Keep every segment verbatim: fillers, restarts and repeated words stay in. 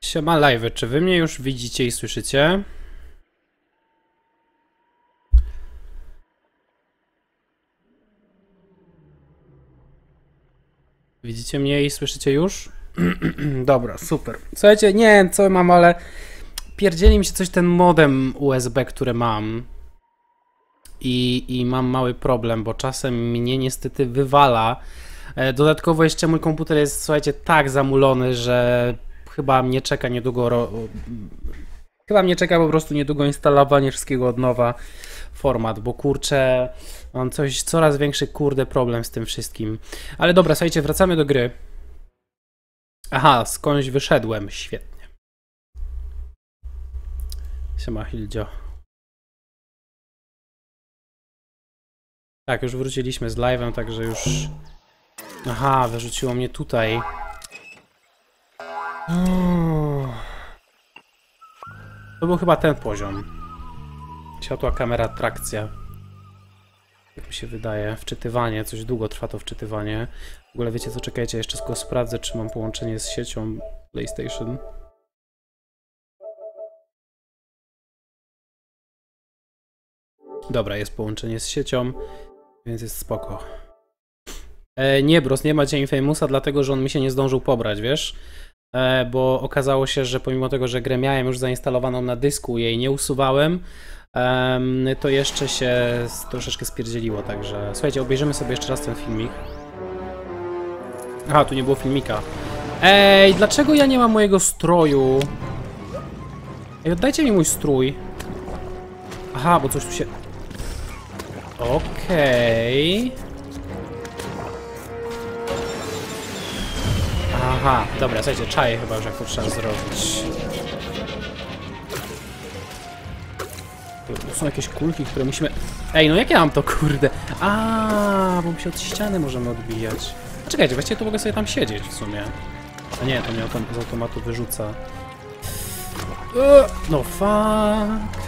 Siema live, czy wy mnie już widzicie i słyszycie? Widzicie mnie i słyszycie już? Dobra, super. Słuchajcie, nie wiem co mam, ale pierdzieli mi się coś ten modem U S B, który mam. I, I mam mały problem, bo czasem mnie niestety wywala. Dodatkowo jeszcze mój komputer jest, słuchajcie, tak zamulony, że chyba mnie czeka niedługo... Ro... Chyba mnie czeka po prostu niedługo instalowanie wszystkiego od nowa. Format, bo kurczę, mam coś, coraz większy kurde problem z tym wszystkim. Ale dobra, słuchajcie, wracamy do gry. Aha, skądś wyszedłem, świetnie. Siema Hildzio. Tak, już wróciliśmy z live'em, także już... Aha, wyrzuciło mnie tutaj. To był chyba ten poziom. Światła, kamera, trakcja. Jak mi się wydaje. Wczytywanie. Coś długo trwa to wczytywanie. W ogóle wiecie co, czekajcie, jeszcze tylko sprawdzę, czy mam połączenie z siecią PlayStation. Dobra, jest połączenie z siecią, więc jest spoko. E, nie, bros, nie ma Dzień Famousa, dlatego że on mi się nie zdążył pobrać, wiesz? E, bo okazało się, że pomimo tego, że grę miałem już zainstalowaną na dysku, jej nie usuwałem, e, to jeszcze się troszeczkę spierdzieliło, także... Słuchajcie, obejrzymy sobie jeszcze raz ten filmik. Aha, tu nie było filmika. Ej, dlaczego ja nie mam mojego stroju? Ej, oddajcie mi mój strój. Aha, bo coś tu się... Okej... Okay. Aha, dobra, słuchajcie, czaję chyba już jak to trzeba zrobić. Tu są jakieś kulki, które musimy... Ej, no jak ja mam to, kurde? A, bo my się od ściany możemy odbijać. A czekajcie, właściwie to mogę sobie tam siedzieć w sumie. A nie, to mnie z automatu wyrzuca. No fuck.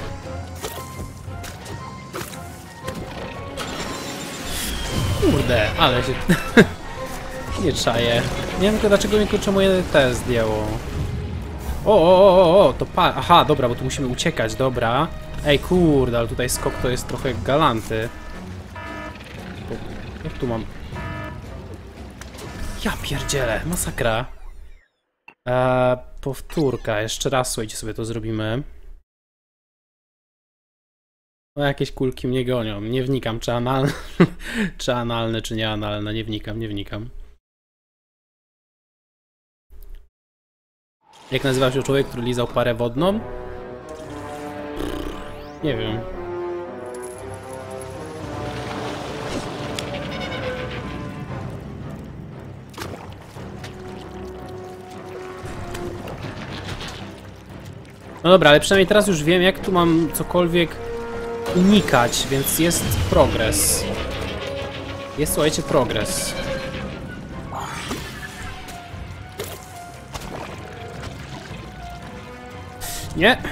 Kurde, ale się... Nie czaję. Nie wiem tylko dlaczego mi kurczę moje te zdjęło. O, o, o, o, to pa... Aha, dobra, bo tu musimy uciekać, dobra. Ej, kurde, ale tutaj skok to jest trochę galanty. Bo... Jak tu mam... Ja pierdzielę, masakra. Eee, powtórka, jeszcze raz, słuchajcie, sobie to zrobimy. No jakieś kulki mnie gonią, nie wnikam, czy analne, czy analne, czy nie analne, nie wnikam, nie wnikam. Jak nazywa się człowiek, który lizał parę wodną? Nie wiem. No dobra, ale przynajmniej teraz już wiem, jak tu mam cokolwiek unikać, więc jest progres. Jest, słuchajcie, progres. Nie.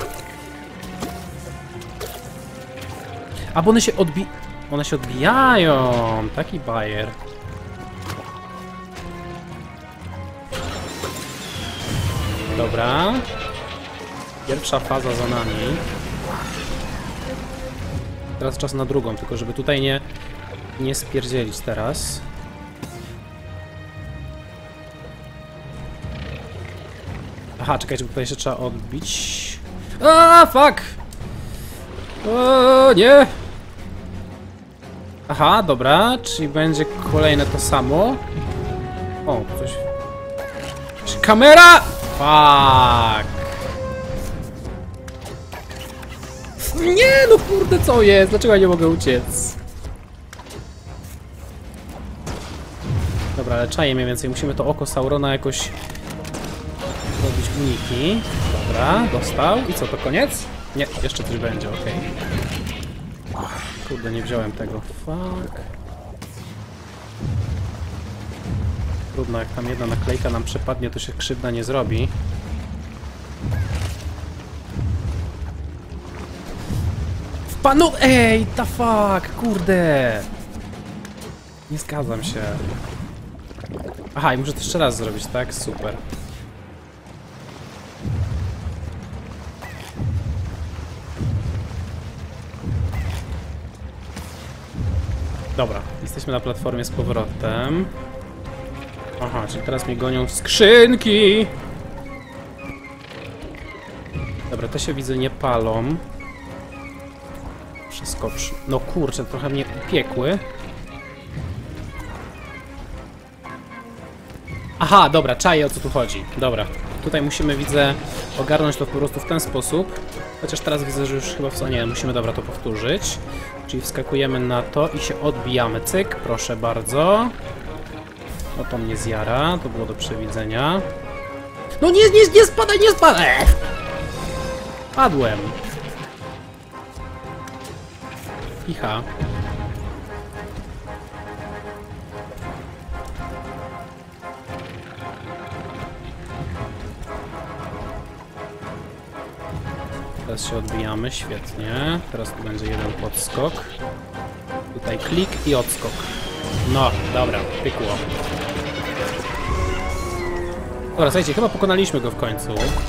A bo one się odbi... One się odbijają. Taki bajer. Dobra. Pierwsza faza za nami. Teraz czas na drugą, tylko żeby tutaj nie... Nie spierdzielić teraz. Aha, czekajcie, bo tutaj się trzeba odbić. Aaaa, fuck! O, nie! Aha, dobra, czyli będzie kolejne to samo. O, coś... Kamera! Fuck! Nie, no kurde, co jest? Dlaczego ja nie mogę uciec? Dobra, ale czaję mniej więcej. Musimy to oko Saurona jakoś... robić uniki. Dobra, dostał. I co, to koniec? Nie, jeszcze coś będzie, okej. Okay. Kurde, nie wziąłem tego. Fuck. Trudno, jak tam jedna naklejka nam przepadnie, to się krzywda nie zrobi. Panu... Ej, the fuck, kurde. Nie zgadzam się. Aha, i muszę to jeszcze raz zrobić, tak? Super. Dobra, jesteśmy na platformie z powrotem. Aha, czyli teraz mnie gonią skrzynki! Dobra, te się widzę nie palą. Przeskocz. No kurczę, trochę mnie upiekły. Aha, dobra, czaję o co tu chodzi. Dobra, tutaj musimy, widzę, ogarnąć to po prostu w ten sposób. Chociaż teraz widzę, że już chyba w nie, musimy, dobra, to powtórzyć. Czyli wskakujemy na to i się odbijamy. Cyk, proszę bardzo. O, to mnie zjara, to było do przewidzenia. No nie, nie, nie spadaj, nie spadaj! Padłem. Icha. Teraz się odbijamy, świetnie. Teraz tu będzie jeden podskok. Tutaj klik i odskok. No, dobra, pykło. Dobra, słuchajcie, chyba pokonaliśmy go w końcu.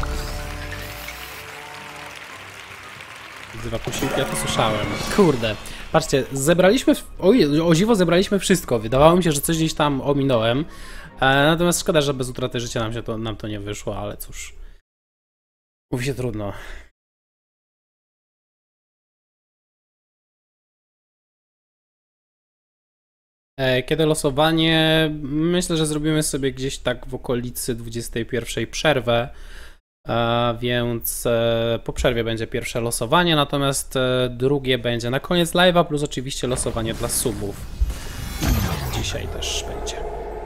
Wzywa posiłki, ja to słyszałem. Kurde, patrzcie, zebraliśmy, oj, o dziwo zebraliśmy wszystko. Wydawało mi się, że coś gdzieś tam ominąłem. E, natomiast szkoda, że bez utraty życia nam się to, nam to nie wyszło, ale cóż. Mówi się trudno. Kiedy losowanie? Myślę, że zrobimy sobie gdzieś tak w okolicy dwudziestej pierwszej przerwę, więc po przerwie będzie pierwsze losowanie, natomiast drugie będzie na koniec live'a, plus oczywiście losowanie dla subów. Dzisiaj też będzie.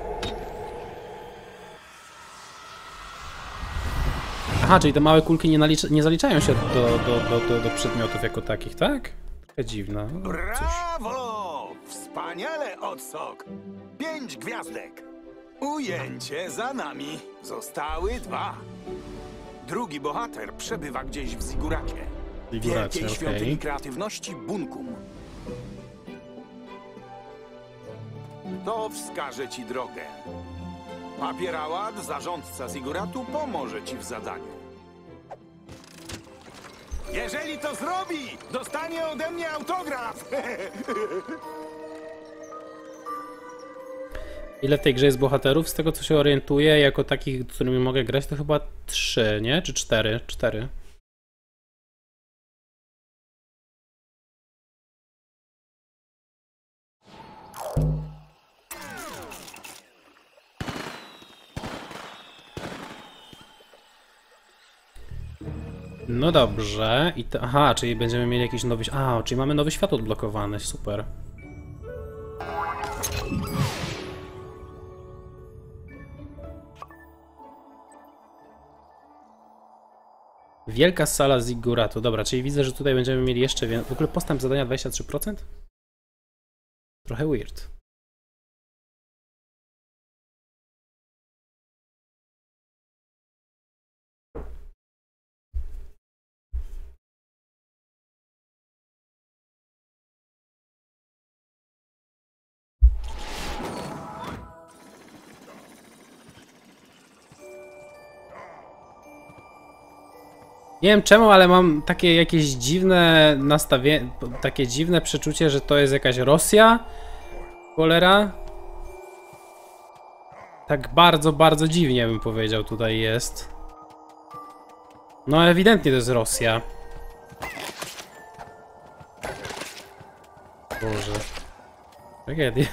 Aha, czyli te małe kulki nie, nie zaliczają się do, do, do, do, do przedmiotów jako takich, tak? Trochę dziwne. No, brawo! Wspaniale, Odsok! Pięć gwiazdek. Ujęcie za nami. Zostały dwa. Drugi bohater przebywa gdzieś w Ziguracie. Wielkiej okay. świątyni kreatywności Bunkum. To wskaże ci drogę. Papieraład, zarządca Ziguratu, pomoże ci w zadaniu. Jeżeli to zrobi, dostanie ode mnie autograf! Ile w tej grze jest bohaterów? Z tego co się orientuję, jako takich, z którymi mogę grać, to chyba trzy, nie? Czy cztery? Cztery. No dobrze. I to, aha, czyli będziemy mieli jakiś nowy... A, czyli mamy nowy świat odblokowany. Super. Wielka sala Ziguratu. Dobra, czyli widzę, że tutaj będziemy mieli jeszcze więcej. W ogóle postęp zadania dwadzieścia trzy procent? Trochę weird. Nie wiem czemu, ale mam takie jakieś dziwne nastawienie, takie dziwne przeczucie, że to jest jakaś Rosja. Cholera. Tak bardzo, bardzo dziwnie bym powiedział tutaj jest. No ewidentnie to jest Rosja. Boże. Tragedia.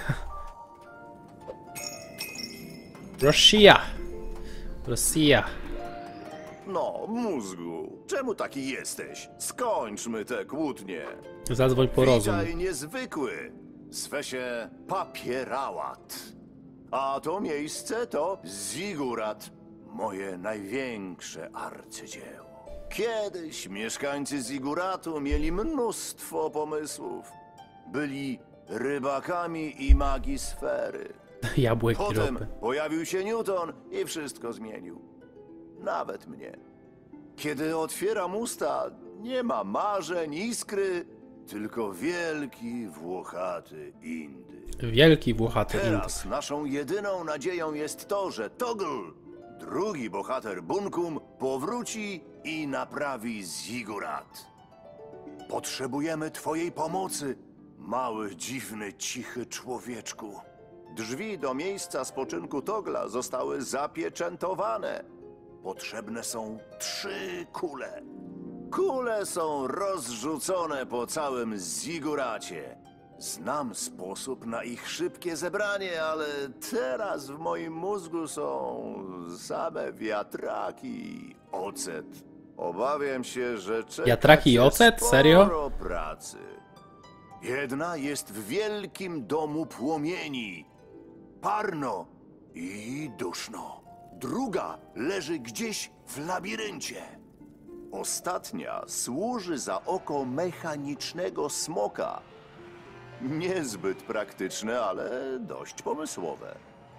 Rosja. Rosja. No, mózgu, czemu taki jesteś? Skończmy te kłótnie. Zadzwoń po rozum. Witaj niezwykły, zwe się Papieraład. A to miejsce to Zigurat, moje największe arcydzieło. Kiedyś mieszkańcy Ziguratu mieli mnóstwo pomysłów. Byli rybakami i magii sfery. Jabłek i Potem ropy. pojawił się Newton i wszystko zmienił. Nawet mnie. Kiedy otwieram usta, nie ma marzeń, iskry, tylko wielki, włochaty indyk. Wielki, włochaty Teraz indyk. naszą jedyną nadzieją jest to, że Toggle, drugi bohater Bunkum, powróci i naprawi Zigurat. Potrzebujemy twojej pomocy, Mały, dziwny, cichy człowieczku. Drzwi do miejsca spoczynku Togla zostały zapieczętowane. Potrzebne są trzy kule. Kule są rozrzucone po całym ziguracie. Znam sposób na ich szybkie zebranie, ale teraz w moim mózgu są same wiatraki i ocet. Obawiam się, że czeka Wiatraki i cię ocet? Serio? sporo pracy. Jedna jest w wielkim domu płomieni. Parno i duszno. Druga leży gdzieś w labiryncie. Ostatnia służy za oko mechanicznego smoka. Niezbyt praktyczne, ale dość pomysłowe.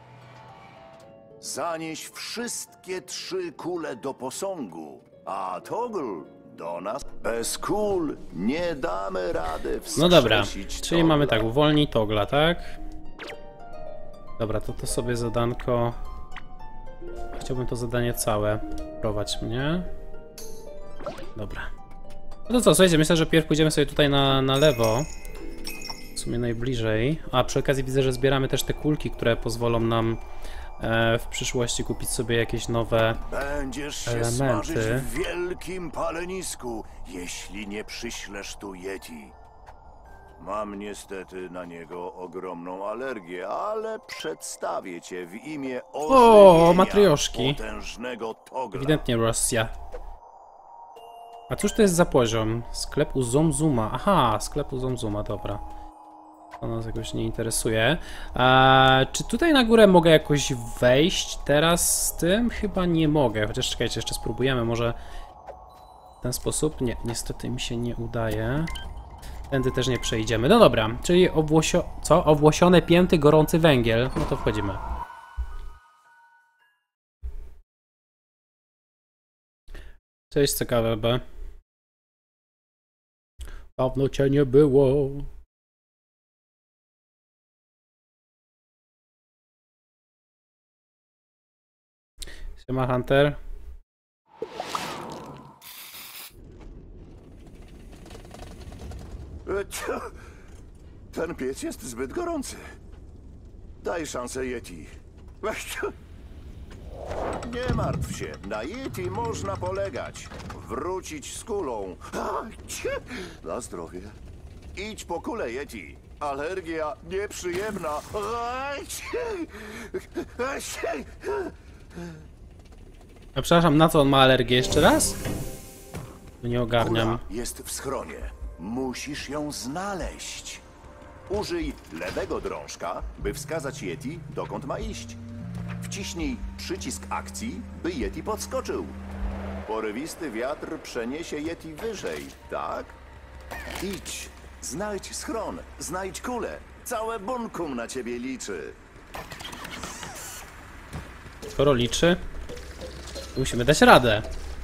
Zanieś wszystkie trzy kule do posągu, a Togl do nas. Bez kul nie damy rady wskrzesić No dobra, czyli Togla. mamy tak, uwolnij Togla, tak? Dobra, to to sobie zadanko... Chciałbym to zadanie całe. Prowadź mnie. Dobra. No to co, słuchajcie, myślę, że pierw pójdziemy sobie tutaj na, na lewo. W sumie najbliżej. A przy okazji widzę, że zbieramy też te kulki, które pozwolą nam e, w przyszłości kupić sobie jakieś nowe Będziesz się elementy. smażyć w wielkim palenisku, jeśli nie przyślesz tu Yeti. Mam niestety na niego ogromną alergię, ale przedstawię cię w imię ożywienia matrioszki. potężnego Togla. Ewidentnie Rosja. A cóż to jest za poziom? Sklep u Zomzuma. Aha, sklep u Zomzuma, dobra. To nas jakoś nie interesuje. Eee, czy tutaj na górę mogę jakoś wejść teraz z tym? Chyba nie mogę, chociaż czekajcie, jeszcze spróbujemy, może w ten sposób? Nie, niestety mi się nie udaje. Tędy też nie przejdziemy. No dobra, czyli obłosio... co? Obłosione pięty, gorący węgiel. No to wchodzimy. Cześć, C K W B. Dawno cię nie było. Siema, Hunter. E, cio- Ten piec jest zbyt gorący. Daj szansę Yeti. Ech, cio- Nie martw się, na Yeti można polegać. Wrócić z kulą. A, cie- Na zdrowie. Idź po kulę, Yeti. Alergia nieprzyjemna. A, cie- a, cie- A przepraszam, na co on ma alergię jeszcze raz? To nie ogarniam. Kula jest w schronie. Musisz ją znaleźć. Użyj lewego drążka, by wskazać Yeti, dokąd ma iść. Wciśnij przycisk akcji, by Yeti podskoczył. Porywisty wiatr przeniesie Yeti wyżej, tak? Idź, znajdź schron, znajdź kulę. Całe bunkum na ciebie liczy. Skoro liczy, musimy dać radę.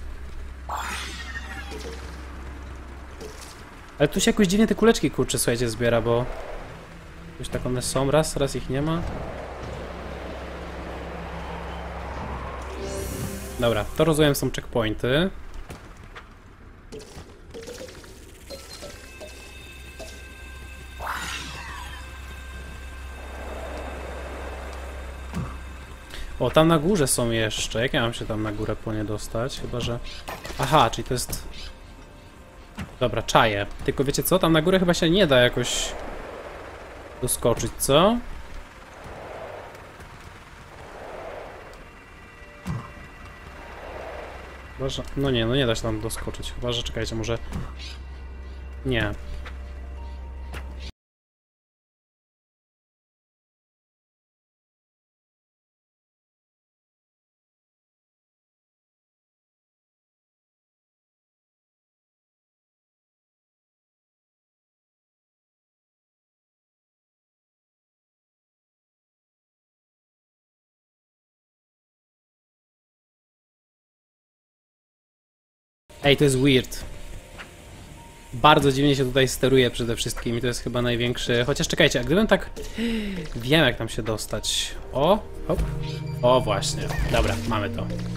Ale tu się jakoś dziwnie te kuleczki, kurczę, słuchajcie, zbiera, bo... Jakoś tak one są, raz, raz ich nie ma. Dobra, to rozumiem, są checkpointy. O, tam na górze są jeszcze. Jak ja mam się tam na górę po nie dostać? Chyba, że... Aha, czyli to jest... Dobra, czaję. Tylko wiecie co? Tam na górę chyba się nie da jakoś... doskoczyć, co? Chyba, że... No nie, no nie da się tam doskoczyć. Chyba, że czekajcie, może... Nie. Ej, to jest weird. Bardzo dziwnie się tutaj steruje przede wszystkim i to jest chyba największy... Chociaż czekajcie, a gdybym tak... Wiem, jak tam się dostać. O, hop. O, właśnie. Dobra, mamy to.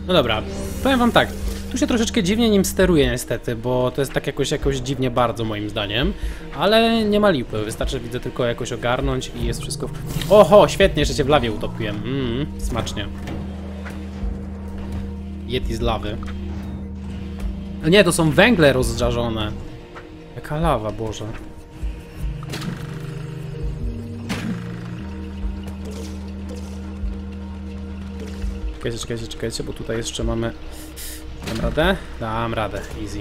No dobra, powiem wam tak. Tu się troszeczkę dziwnie nim steruje niestety, bo to jest tak jakoś, jakoś dziwnie bardzo moim zdaniem. Ale nie ma lipy, wystarczy widzę tylko jakoś ogarnąć i jest wszystko... W... Oho, świetnie, że cię w lawie utopiłem. Mmm, smacznie. Yeti z lawy. Nie, to są węgle rozżarzone. Jaka lawa, Boże. Czekajcie, czekajcie, czekajcie, bo tutaj jeszcze mamy... Dam radę? Dam radę, easy.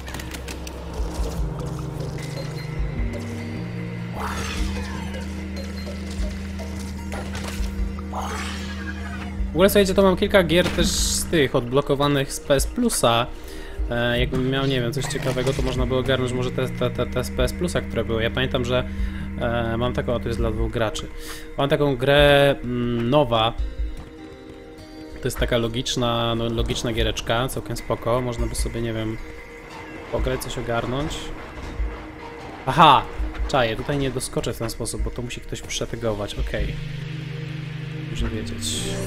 W ogóle słuchajcie, to mam kilka gier też z tych odblokowanych z P S Plusa. E, jakbym miał, nie wiem, coś ciekawego, to można było ogarnąć może te, te, te, te z P S Plusa, które były. Ja pamiętam, że e, mam taką, to jest dla dwóch graczy. Mam taką grę mm, Nowa. To jest taka logiczna, no, logiczna giereczka, całkiem spoko. Można by sobie, nie wiem, pograć, coś ogarnąć. Aha! Czaję, tutaj nie doskoczę w ten sposób, bo to musi ktoś przetegować. Okej. Okay. Muszę wiedzieć.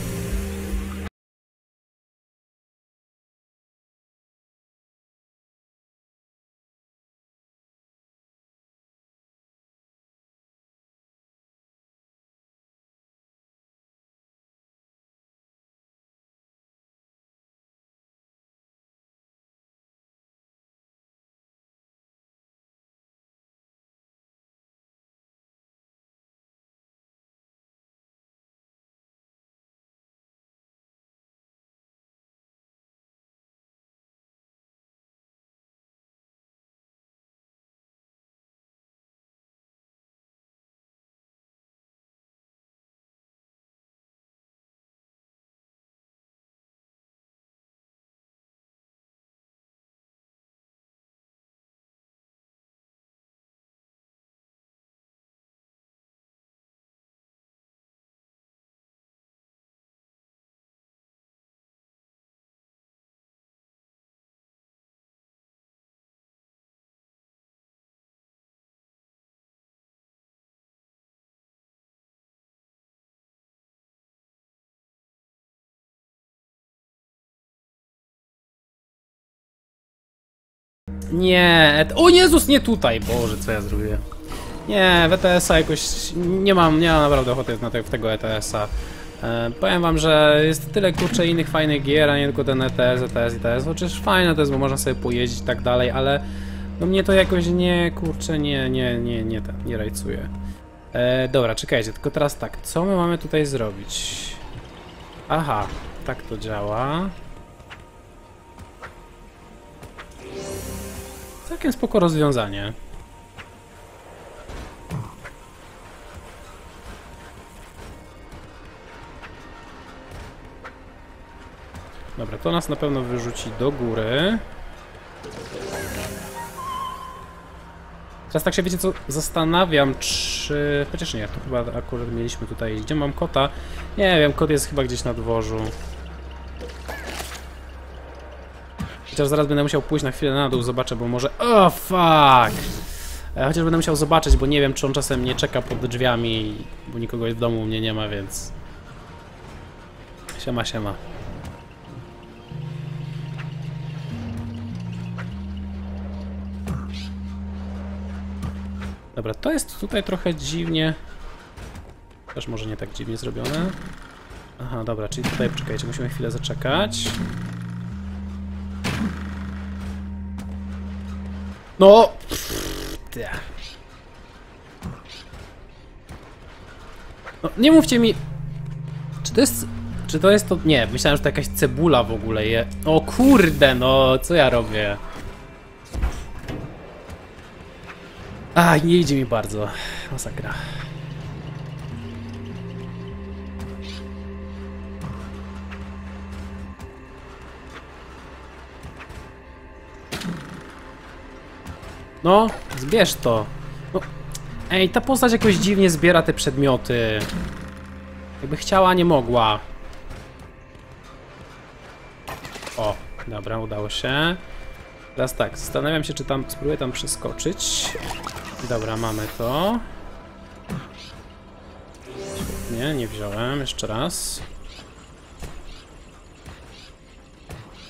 Nie, o Jezus, nie tutaj! Boże, co ja zrobiłem? Nie, w E T S-a jakoś nie mam, nie mam naprawdę ochoty na te, w tego E T S-a. E, powiem wam, że jest tyle kurczę innych fajnych gier, a nie tylko ten E T S, E T S i T S. Chociaż fajne to jest, bo można sobie pojeździć i tak dalej, ale no mnie to jakoś nie, kurczę, nie, nie, nie, nie, nie, nie rajcuje. E, dobra, czekajcie, tylko teraz tak, co my mamy tutaj zrobić? Aha, tak to działa. Całkiem spoko rozwiązanie. Dobra, to nas na pewno wyrzuci do góry. Teraz tak się, wiecie co, zastanawiam, czy... Chociaż nie, to chyba akurat mieliśmy tutaj... Gdzie mam kota? Nie wiem, kot jest chyba gdzieś na dworzu. Chociaż zaraz będę musiał pójść na chwilę na dół, zobaczę, bo może... O, oh, fuck! Chociaż będę musiał zobaczyć, bo nie wiem, czy on czasem nie czeka pod drzwiami, bo nikogo w domu u mnie nie ma, więc... Siema, siema. Dobra, to jest tutaj trochę dziwnie... Też może nie tak dziwnie zrobione. Aha, dobra, czyli tutaj, poczekajcie, musimy chwilę zaczekać. No! No, nie mówcie mi... Czy to jest... Czy to jest to... Nie, myślałem, że to jakaś cebula w ogóle je... O kurde, no, co ja robię? A, nie idzie mi bardzo. Masakra. No, zbierz to. No, ej, ta postać jakoś dziwnie zbiera te przedmioty. Jakby chciała, nie mogła. O, dobra, udało się. Teraz tak, zastanawiam się, czy tam spróbuję tam przeskoczyć. Dobra, mamy to. Nie, nie wziąłem. Jeszcze raz.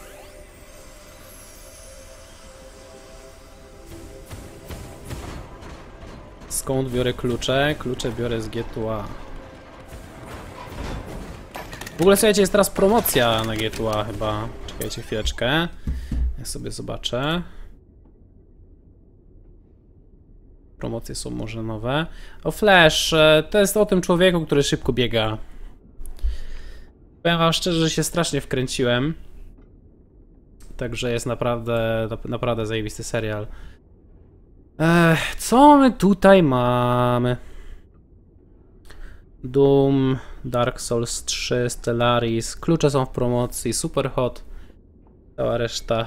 Skąd biorę klucze? Klucze biorę z G dwa A. W ogóle słuchajcie, jest teraz promocja na G dwa A chyba. Czekajcie chwileczkę. Ja sobie zobaczę. Promocje są może nowe. O Flash, to jest o tym człowieku, który szybko biega. Powiem wam szczerze, że się strasznie wkręciłem. Także jest naprawdę, naprawdę zajebisty serial. Ech, co my tutaj mamy? Doom, Dark Souls trzy, Stellaris. Klucze są w promocji, Superhot. Cała reszta.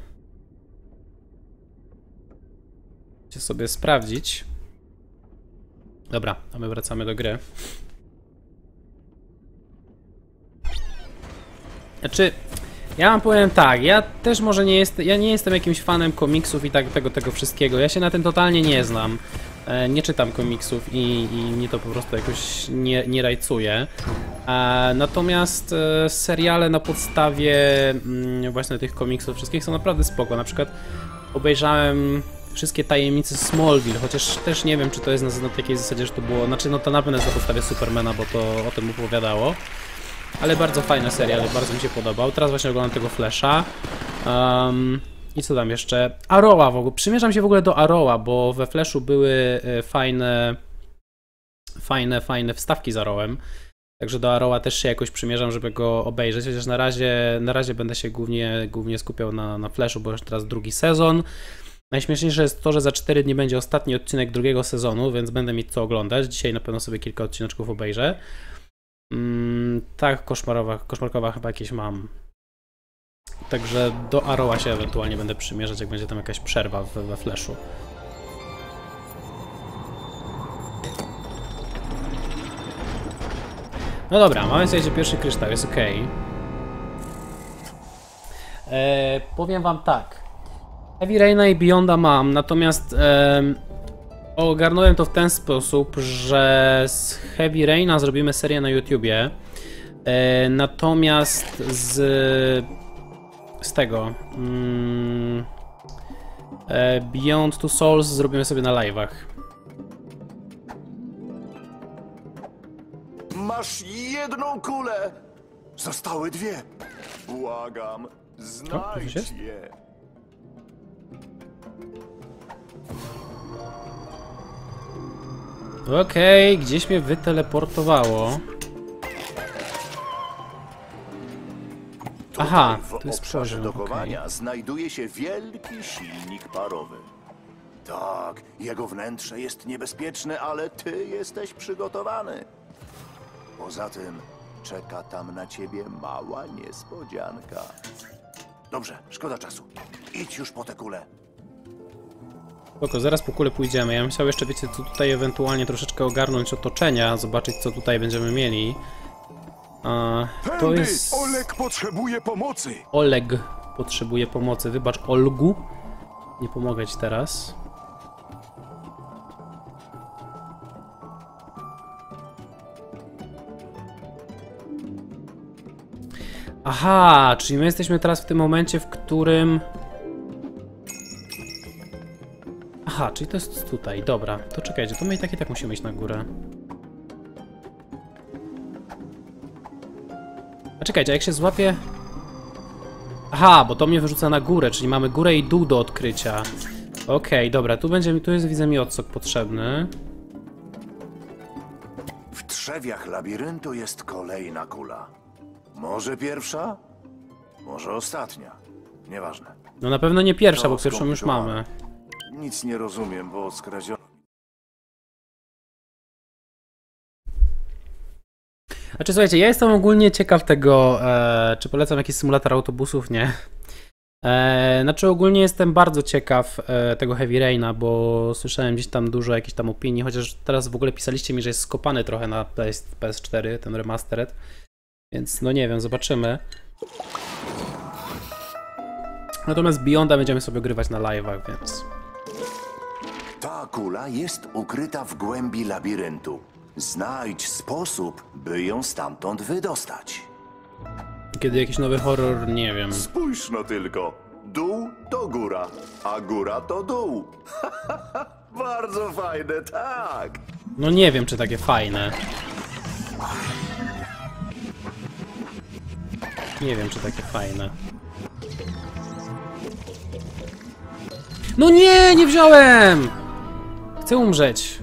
Chcę sobie sprawdzić. Dobra, a my wracamy do gry. Znaczy, ja wam powiem tak, ja też może nie jestem, ja nie jestem jakimś fanem komiksów i tak tego, tego wszystkiego. Ja się na tym totalnie nie znam. E, nie czytam komiksów i, i mnie to po prostu jakoś nie, nie rajcuje. E, natomiast e, seriale na podstawie mm, właśnie tych komiksów wszystkich są naprawdę spoko. Na przykład obejrzałem wszystkie tajemnice Smallville, chociaż też nie wiem, czy to jest na, na takiej zasadzie, że to było... Znaczy, no to na pewno jest na podstawie Supermana, bo to o tym opowiadało. Ale bardzo fajny serial, bardzo mi się podobał. Teraz właśnie oglądam tego Flasha. Um, I co tam jeszcze? Arrowa w ogóle. Przymierzam się w ogóle do Arrowa, bo we Flashu były fajne, fajne, fajne wstawki z Arrowem. Także do Arrowa też się jakoś przymierzam, żeby go obejrzeć. Chociaż na razie, na razie będę się głównie, głównie skupiał na, na Flashu, bo już teraz drugi sezon. Najśmieszniejsze jest to, że za cztery dni będzie ostatni odcinek drugiego sezonu, więc będę mieć co oglądać. Dzisiaj na pewno sobie kilka odcineczków obejrzę. Mm, tak, koszmarowa, koszmarkowa chyba jakieś mam. Także do Arrowa się ewentualnie będę przymierzać, jak będzie tam jakaś przerwa we, we Flashu. No dobra, mamy sobie pierwszy kryształ, jest ok. Eee, powiem wam tak. Heavy Raina i Beyonda mam, natomiast e, ogarnąłem to w ten sposób, że z Heavy Raina zrobimy serię na YouTubie, e, natomiast z, z tego mm, e, Beyond Two Souls zrobimy sobie na live'ach. Masz jedną kulę! Zostały dwie. Błagam, znajdź je. Okej, okay, gdzieś mnie wyteleportowało. Aha, w tu jest obszarze poziom, dokowania okay. znajduje się wielki silnik parowy. Tak, jego wnętrze jest niebezpieczne, ale ty jesteś przygotowany. Poza tym czeka tam na ciebie mała niespodzianka. Dobrze, szkoda czasu. Idź już po tę kulę. Spoko, zaraz po kulę pójdziemy. Ja bym chciał jeszcze, wiecie, co tutaj ewentualnie troszeczkę ogarnąć otoczenia, zobaczyć, co tutaj będziemy mieli. A, to jest... Oleg potrzebuje pomocy. Oleg potrzebuje pomocy. Wybacz, Olgu. Nie pomogę ci teraz. Aha, czyli my jesteśmy teraz w tym momencie, w którym... Aha, czyli to jest tutaj, dobra. To czekajcie, to my i tak i tak musimy iść na górę. A czekajcie, a jak się złapie... Aha, bo to mnie wyrzuca na górę, czyli mamy górę i dół do odkrycia. Okej, okay, dobra, tu będzie mi, tu jest, widzę mi odsok potrzebny. W trzewiach labiryntu jest kolejna kula. Może pierwsza? Może ostatnia. Nieważne. No na pewno nie pierwsza, To bo pierwszą już mamy. Nic nie rozumiem, bo skradziono... Znaczy słuchajcie, ja jestem ogólnie ciekaw tego, e, czy polecam jakiś symulator autobusów, nie. E, znaczy ogólnie jestem bardzo ciekaw e, tego Heavy Raina, bo słyszałem gdzieś tam dużo jakichś tam opinii, chociaż teraz w ogóle pisaliście mi, że jest skopany trochę na P S cztery, ten remastered. Więc no nie wiem, zobaczymy. Natomiast Beyonda będziemy sobie grywać na live'ach, więc... Ta kula jest ukryta w głębi labiryntu. Znajdź sposób, by ją stamtąd wydostać. Kiedy jakiś nowy horror, nie wiem. Spójrz no tylko. Dół to góra, a góra to dół. Bardzo fajne, tak. No nie wiem, czy takie fajne. Nie wiem, czy takie fajne. No nie, nie wziąłem! Chcę umrzeć.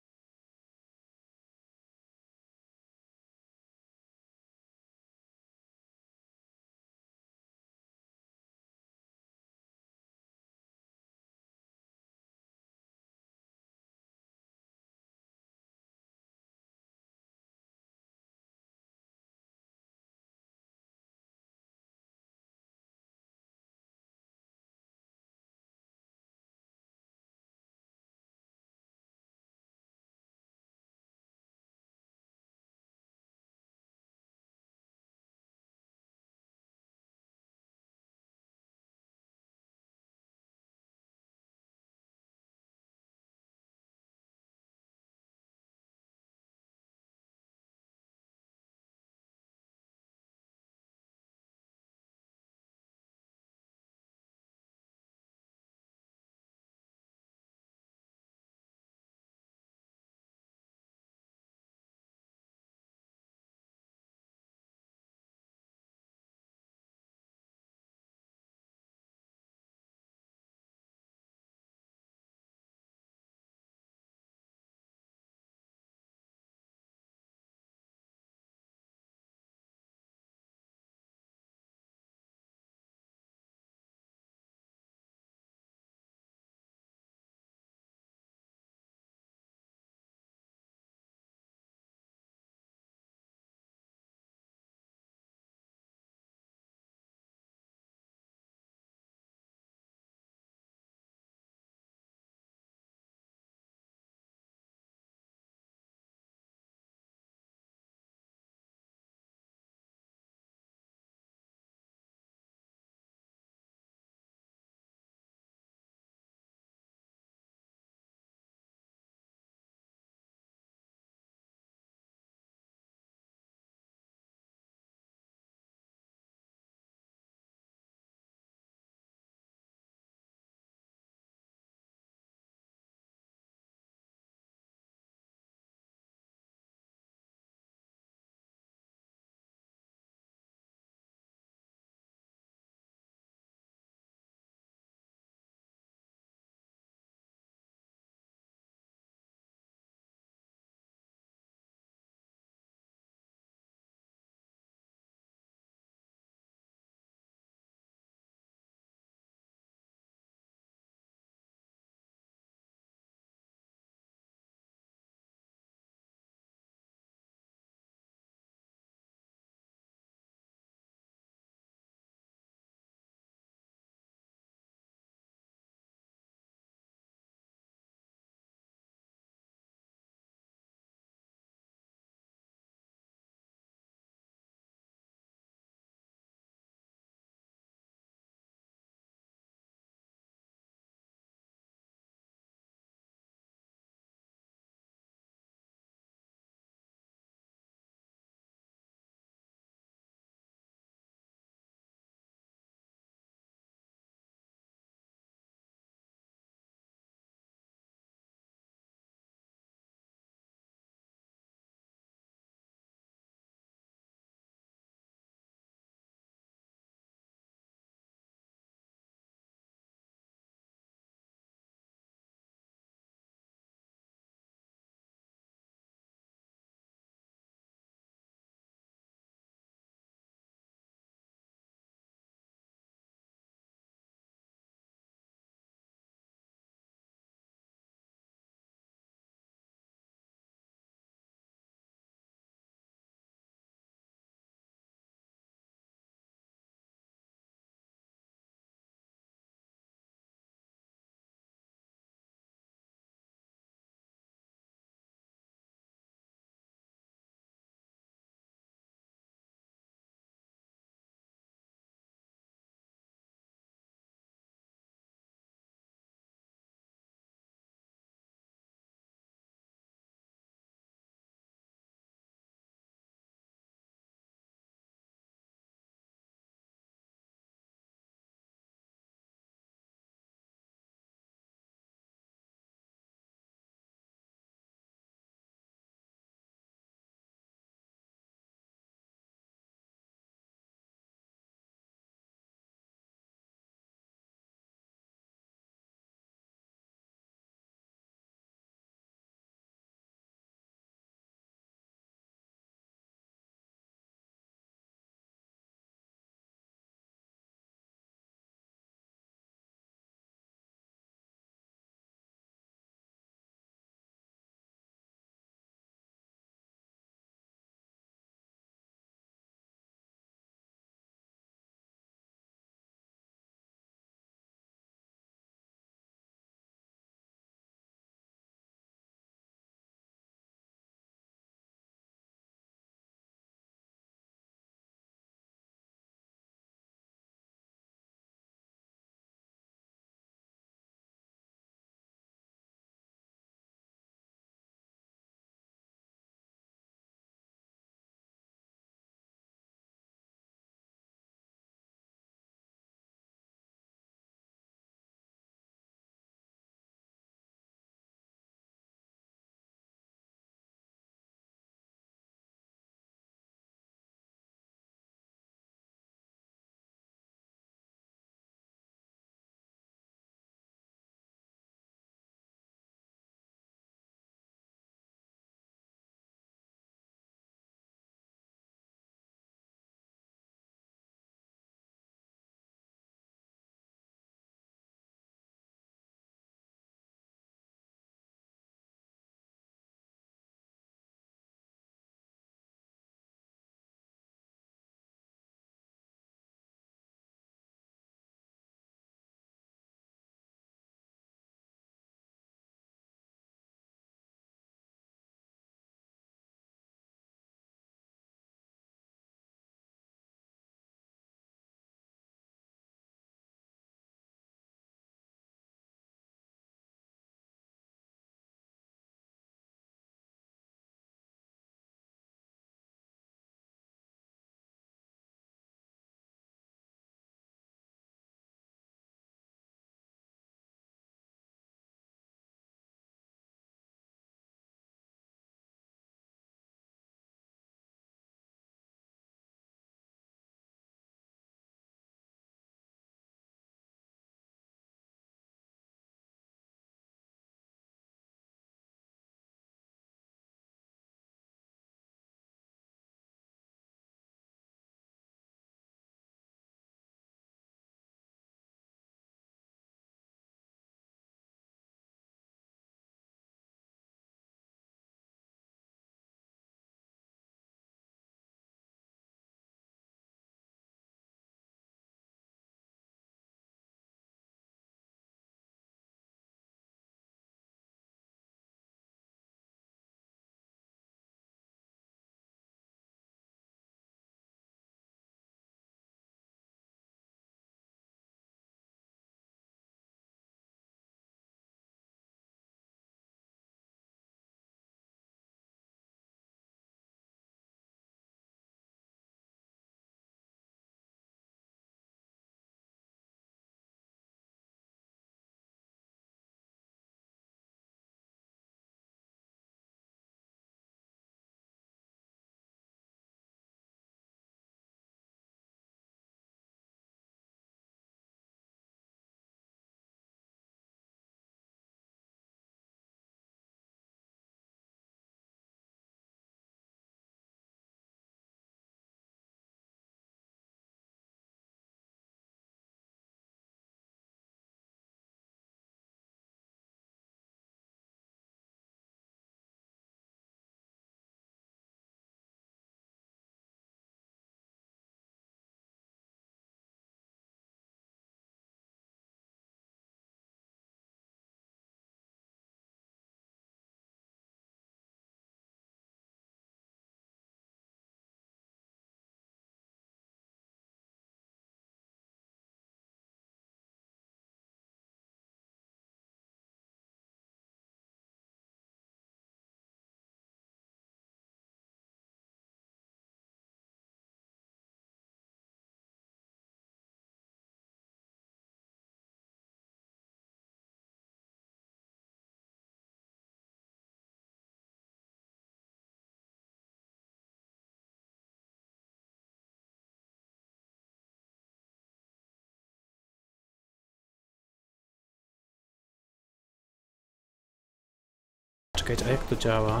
czekajcie, a jak to działa?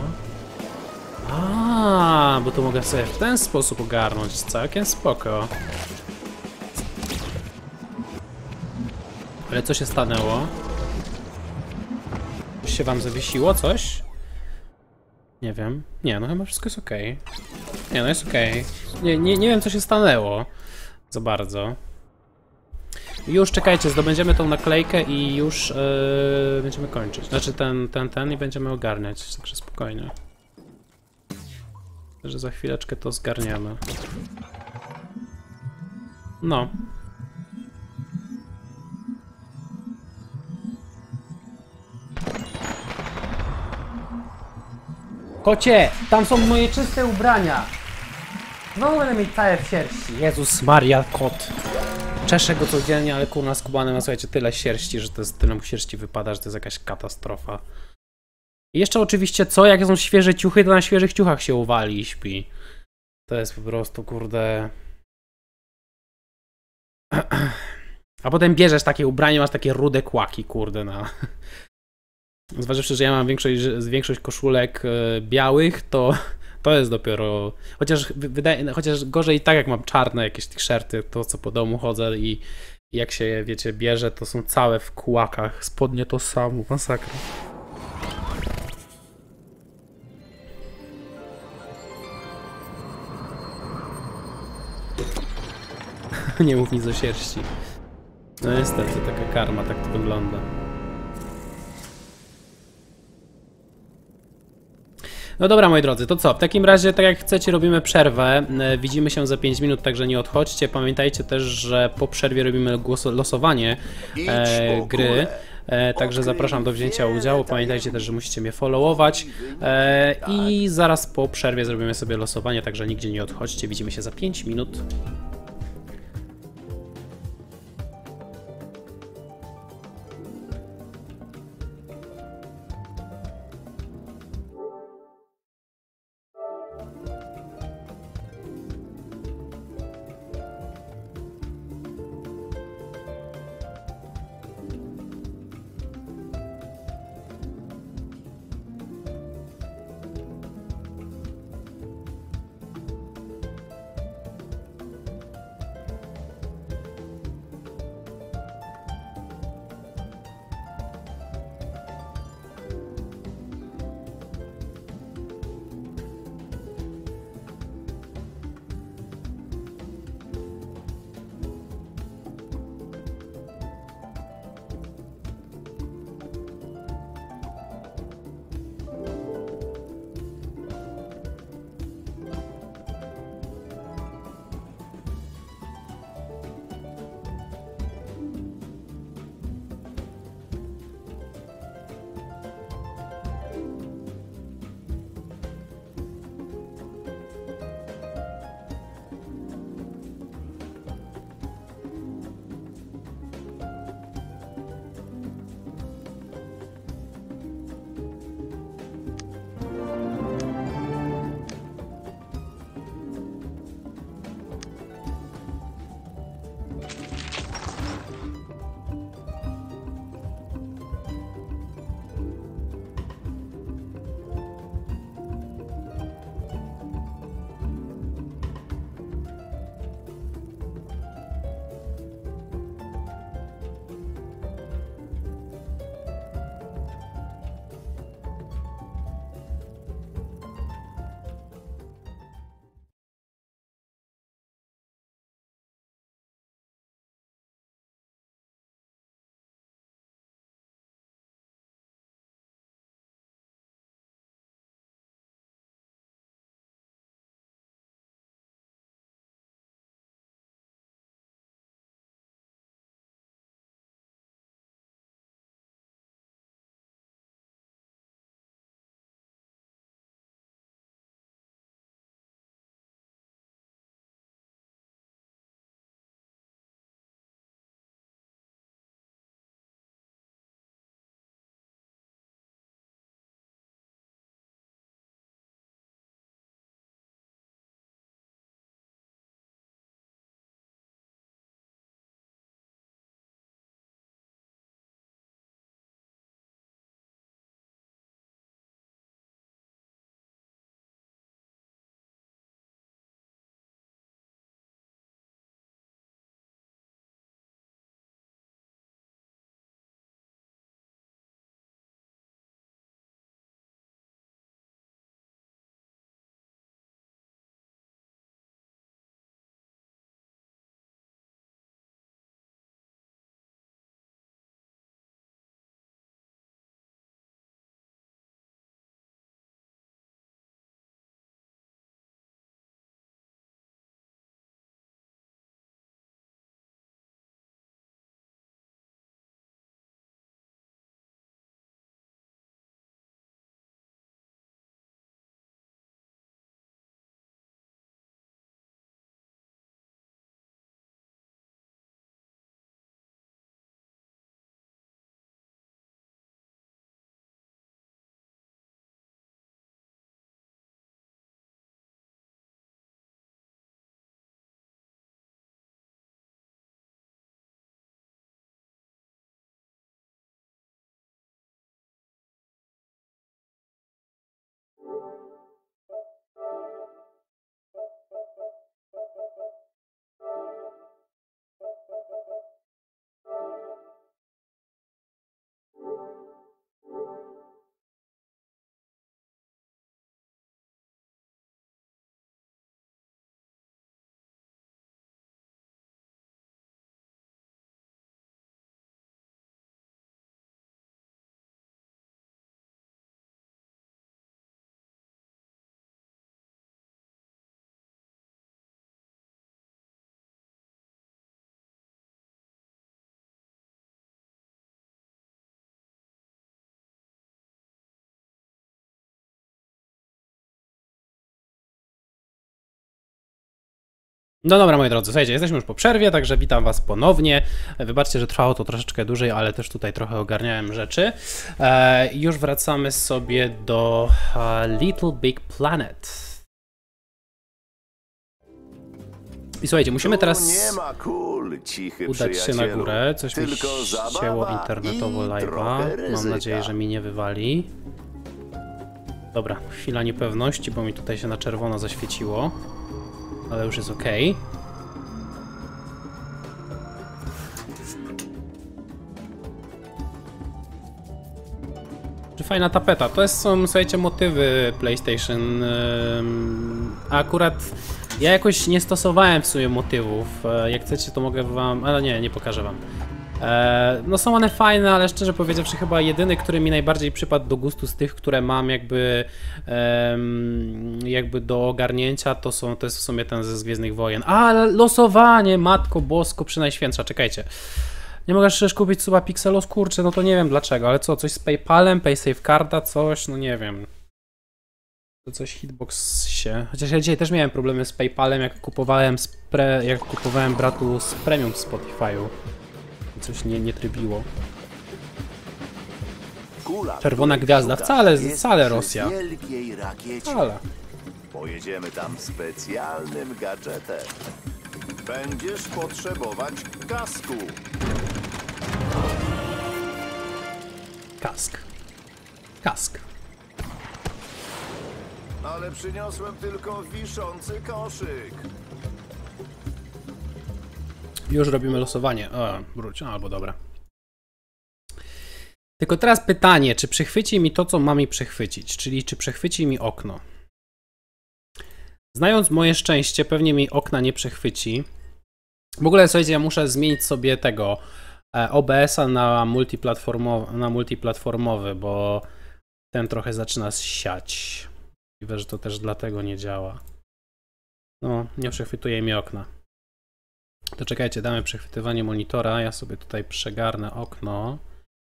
A, bo to mogę sobie w ten sposób ogarnąć, całkiem spoko. Ale co się stanęło? Coś się wam zawiesiło, coś? Nie wiem. Nie, no chyba wszystko jest ok. Nie, no jest ok. Nie, nie, nie wiem, co się stanęło za bardzo. Już czekajcie, zdobędziemy tą naklejkę i już yy, będziemy kończyć. Znaczy ten, ten, ten i będziemy ogarniać, także spokojnie. Że za chwileczkę to zgarniamy. No. Kocie, tam są moje czyste ubrania. Znowu będę mieć całe w sierści. Jezus Maria, kot. Czeszę go codziennie, ale kurna skubany ma, słuchajcie, tyle sierści, że to jest, tyle mu sierści wypada, że to jest jakaś katastrofa. I jeszcze oczywiście co, jak są świeże ciuchy, to na świeżych ciuchach się uwali i śpi. To jest po prostu, kurde... A potem bierzesz takie ubranie, masz takie rude kłaki, kurde, na... Zważywszy, że ja mam większość, większość koszulek e, białych, to to jest dopiero... Chociaż wydaje, chociaż gorzej i tak, jak mam czarne jakieś t-shirty, to co po domu chodzę i, i jak się je, wiecie, bierze, to są całe w kłakach. Spodnie to samo, masakra. Nie mów nic o sierści. No niestety, taka karma, tak to wygląda. No dobra, moi drodzy, to co? W takim razie, tak jak chcecie, robimy przerwę. Widzimy się za pięć minut, także nie odchodźcie. Pamiętajcie też, że po przerwie robimy losowanie e, gry. E, także zapraszam do wzięcia udziału. Pamiętajcie też, że musicie mnie followować. E, I zaraz po przerwie zrobimy sobie losowanie, także nigdzie nie odchodźcie. Widzimy się za pięć minut. No dobra, moi drodzy, słuchajcie, jesteśmy już po przerwie, także witam was ponownie. Wybaczcie, że trwało to troszeczkę dłużej, ale też tutaj trochę ogarniałem rzeczy. E, już wracamy sobie do uh, Little Big Planet. I słuchajcie, musimy teraz nie ma kul, cichy udać się na górę. Coś mi Tylko ścięło zabawa internetowo i live'a. trochę Mam ryzyka. nadzieję, że mi nie wywali. Dobra, chwila niepewności, bo mi tutaj się na czerwono zaświeciło. Ale już jest ok. Czy fajna tapeta. To jest, są, słuchajcie, motywy PlayStation. A akurat ja jakoś nie stosowałem w sumie motywów. Jak chcecie, to mogę wam... Ale nie, nie pokażę wam. No są one fajne, ale szczerze powiedziawszy chyba jedyny, który mi najbardziej przypadł do gustu z tych, które mam jakby jakby do ogarnięcia, to są, to jest w sumie ten ze Gwiezdnych Wojen. A, losowanie, Matko Bosko Przynajświętsza, czekajcie. Nie mogę przecież kupić suba Pixelos, kurczę, no to nie wiem dlaczego, ale co, coś z PayPalem, PaySafeCarda, coś, no nie wiem. To coś Hitbox się... Chociaż ja dzisiaj też miałem problemy z PayPalem, jak kupowałem, spre... jak kupowałem bratu z premium w Spotify'u. Coś nie, nie trybiło. Kula, Czerwona której gwiazda, szukasz, wcale, jest wcale przy Rosja. wielkiej rakiecie. Ale. Pojedziemy tam specjalnym gadżetem. Będziesz potrzebować kasku. Kask. Kask. Ale przyniosłem tylko wiszący koszyk. Już robimy losowanie. O, wróć, albo dobra. Tylko teraz pytanie, czy przechwyci mi to, co ma mi przechwycić, czyli czy przechwyci mi okno. Znając moje szczęście, pewnie mi okna nie przechwyci. W ogóle, słuchajcie, ja muszę zmienić sobie tego O B S-a na multiplatformowy, na multiplatformowy, bo ten trochę zaczyna siać. Możliwe, że to też dlatego nie działa. No, nie przechwytuje mi okna. To czekajcie, damy przechwytywanie monitora. Ja sobie tutaj przegarnę okno.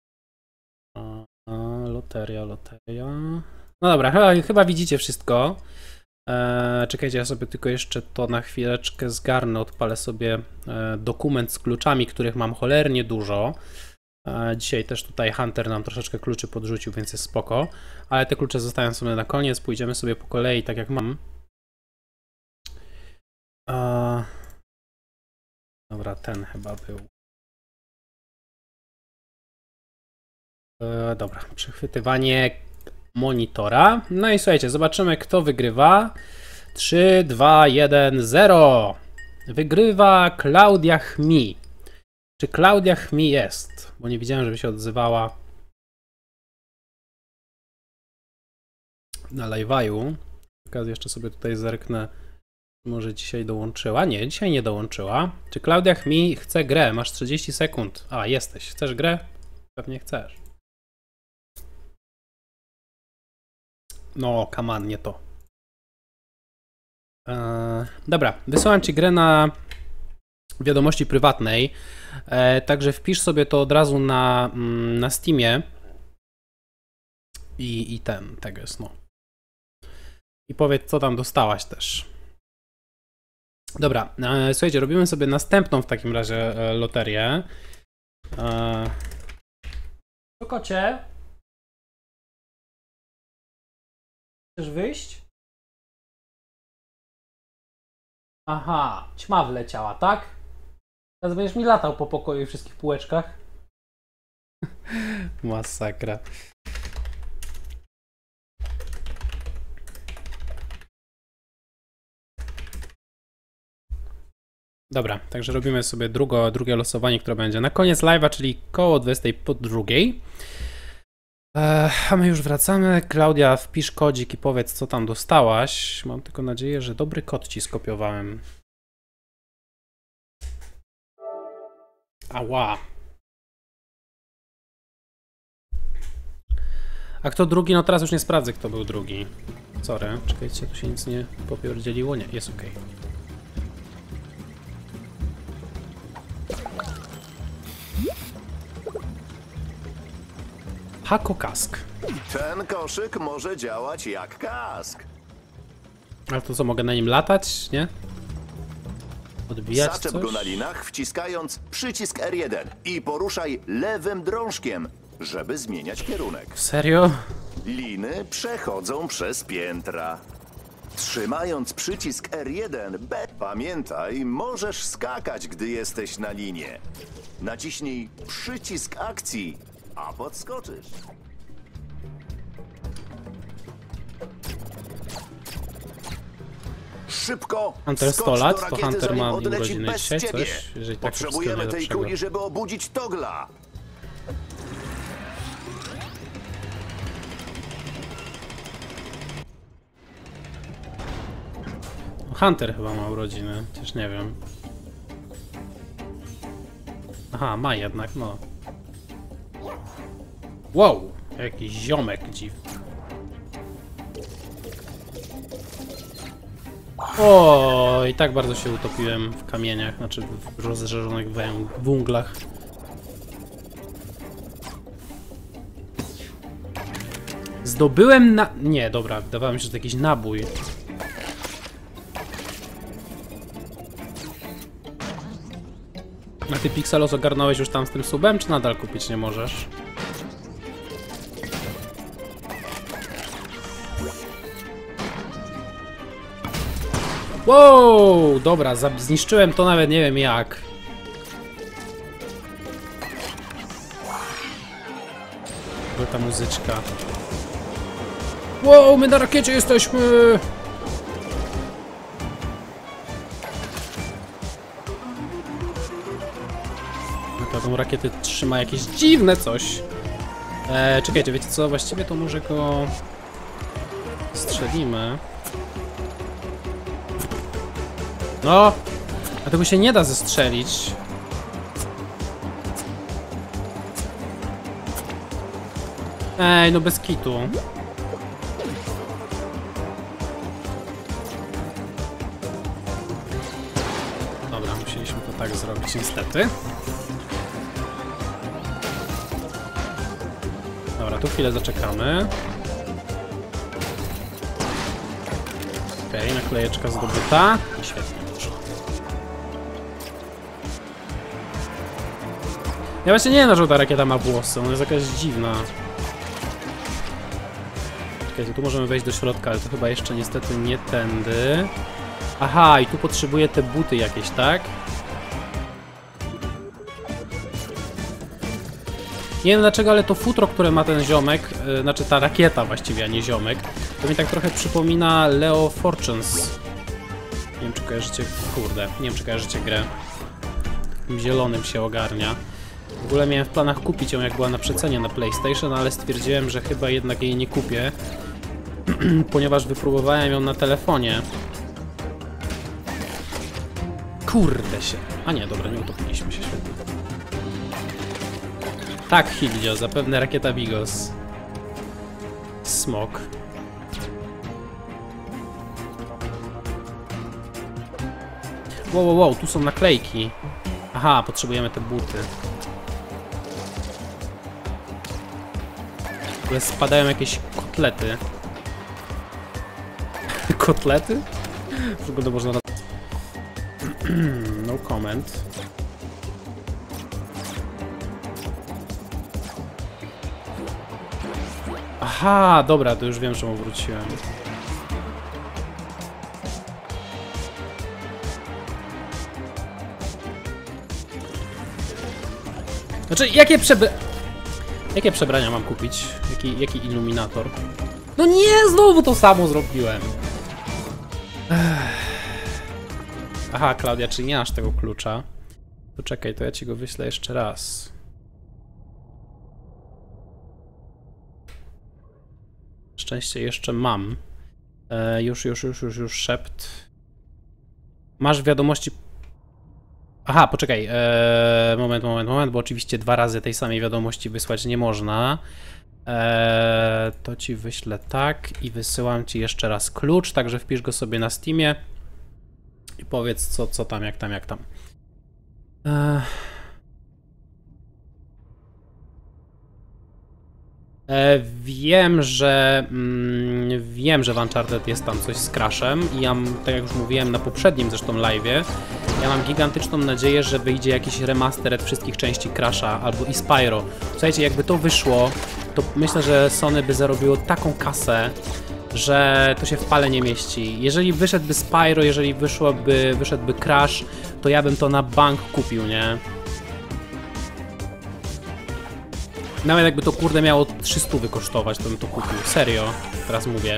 Loteria, loteria. No dobra, chyba, chyba widzicie wszystko. Eee, czekajcie, ja sobie tylko jeszcze to na chwileczkę zgarnę. Odpalę sobie e, dokument z kluczami, których mam cholernie dużo. E, dzisiaj też tutaj Hunter nam troszeczkę kluczy podrzucił, więc jest spoko. Ale te klucze zostają sobie na koniec. Pójdziemy sobie po kolei, tak jak mam. Eee, dobra, ten chyba był. E, dobra, przechwytywanie monitora. No i słuchajcie, zobaczymy, kto wygrywa. trzy, dwa, jeden, zero. Wygrywa Klaudia Chmi. Czy Klaudia Chmi jest? Bo nie widziałem, żeby się odzywała na live'aju. Teraz jeszcze sobie tutaj zerknę. Może dzisiaj dołączyła? Nie, dzisiaj nie dołączyła. Czy Klaudia Chmi chce grę? Masz trzydzieści sekund. A, jesteś. Chcesz grę? Pewnie chcesz. No, come on, nie to. Eee, dobra, wysłałem ci grę na wiadomości prywatnej. Eee, także wpisz sobie to od razu na, na Steamie. I, i ten, tego jest, no. I powiedz, co tam dostałaś też. Dobra, eee, słuchajcie, robimy sobie następną w takim razie e, loterię. Eee, to kocie? Chcesz wyjść? Aha, ćma wleciała, tak? Teraz będziesz mi latał po pokoju i wszystkich półeczkach. Masakra. Dobra, także robimy sobie drugo, drugie losowanie, które będzie na koniec live'a, czyli koło dwudziestej po drugiej. Eee, a my już wracamy. Klaudia, wpisz kodzik i powiedz, co tam dostałaś. Mam tylko nadzieję, że dobry kod ci skopiowałem. Ała. A kto drugi? No teraz już nie sprawdzę, kto był drugi. Sorry, czekajcie, tu się nic nie popierdzieliło. Nie, jest ok. Hako kask. Ten koszyk może działać jak kask. Ale to co, mogę na nim latać, nie? Odbijać Zaczep coś? go na linach, wciskając przycisk R jeden i poruszaj lewym drążkiem, żeby zmieniać kierunek. Serio? Liny przechodzą przez piętra. Trzymając przycisk R jeden, B. Pamiętaj, możesz skakać, gdy jesteś na linie. Naciśnij przycisk akcji, a podskoczysz. Szybko! Hunter sto skocz lat? do To rakiety, Hunter zanim ma odleci urodziny bez dzisiaj, ciebie. coś? Jeżeli tak, to wszystkiego Potrzebujemy tej najlepszego. kuli, żeby obudzić Togla. Hunter chyba ma urodziny, chociaż nie wiem. Aha, ma jednak, no. Wow, jakiś ziomek dziwny. O, i tak bardzo się utopiłem w kamieniach, znaczy w rozżarzonych wę- węglach. Zdobyłem na... Nie, dobra, wydawało mi się, że to jakiś nabój. A ty, Pixelos, ogarnąłeś już tam z tym subem, czy nadal kupić nie możesz? Wow, dobra, zniszczyłem to nawet nie wiem jak. Była ta muzyczka. Wow, my na rakiecie jesteśmy! No tą rakietę trzyma jakieś dziwne coś. Eee, czekajcie, wiecie co? Właściwie to może go strzelimy. No! A tego się nie da zestrzelić. Ej, no bez kitu. Dobra, musieliśmy to tak zrobić niestety. Dobra, tu chwilę zaczekamy. Okej, okay, naklejeczka zdobyta. Świetnie poszło. Ja właśnie nie wiem, że ta rakieta ma włosy, ona jest jakaś dziwna. Czekajcie, tu możemy wejść do środka, ale to chyba jeszcze niestety nie tędy. Aha, i tu potrzebuję te buty jakieś, tak? Nie wiem dlaczego, ale to futro, które ma ten ziomek, yy, znaczy ta rakieta właściwie, a nie ziomek, to mi tak trochę przypomina Leo Fortunes. Nie wiem, czy kojarzycie, kurde, nie wiem, czy kojarzycie grę. Tym zielonym się ogarnia. W ogóle miałem w planach kupić ją, jak była na przecenie na PlayStation, ale stwierdziłem, że chyba jednak jej nie kupię, ponieważ wypróbowałem ją na telefonie. Kurde się. A nie, dobra, nie utopiliśmy się, świetnie. Tak, Hildio, zapewne rakieta Bigos. Smok. Wow, wow, wow, tu są naklejki. Aha, potrzebujemy te buty. W ogóle spadają jakieś kotlety. Kotlety? W ogóle można... No comment. Aha, dobra, to już wiem, czemu wróciłem. Znaczy, jakie przebra... Jakie przebrania mam kupić? Jaki, jaki iluminator? No nie, znowu to samo zrobiłem. Ech. Aha, Klaudia, czy nie masz tego klucza? To czekaj, to ja ci go wyślę jeszcze raz. Szczęście jeszcze mam. E, już, już, już, już, już szept. Masz wiadomości... Aha, poczekaj. E, moment, moment, moment, bo oczywiście dwa razy tej samej wiadomości wysłać nie można. E, to ci wyślę tak i wysyłam ci jeszcze raz klucz, także wpisz go sobie na Steamie i powiedz co, co tam, jak tam, jak tam. E, E, wiem, że mm, wiem, że w Uncharted jest tam coś z crashem i ja, tak jak już mówiłem na poprzednim zresztą live'ie, Ja mam gigantyczną nadzieję, że wyjdzie jakiś remastered wszystkich części Crasha albo i Spyro. Słuchajcie, jakby to wyszło, to myślę, że Sony by zarobiło taką kasę, że to się w pale nie mieści. Jeżeli wyszedłby Spyro, jeżeli wyszłoby, wyszedłby Crash, to ja bym to na bank kupił, nie? Nawet jakby to kurde miało trzysta kosztować, to bym to kupił. Serio, teraz mówię.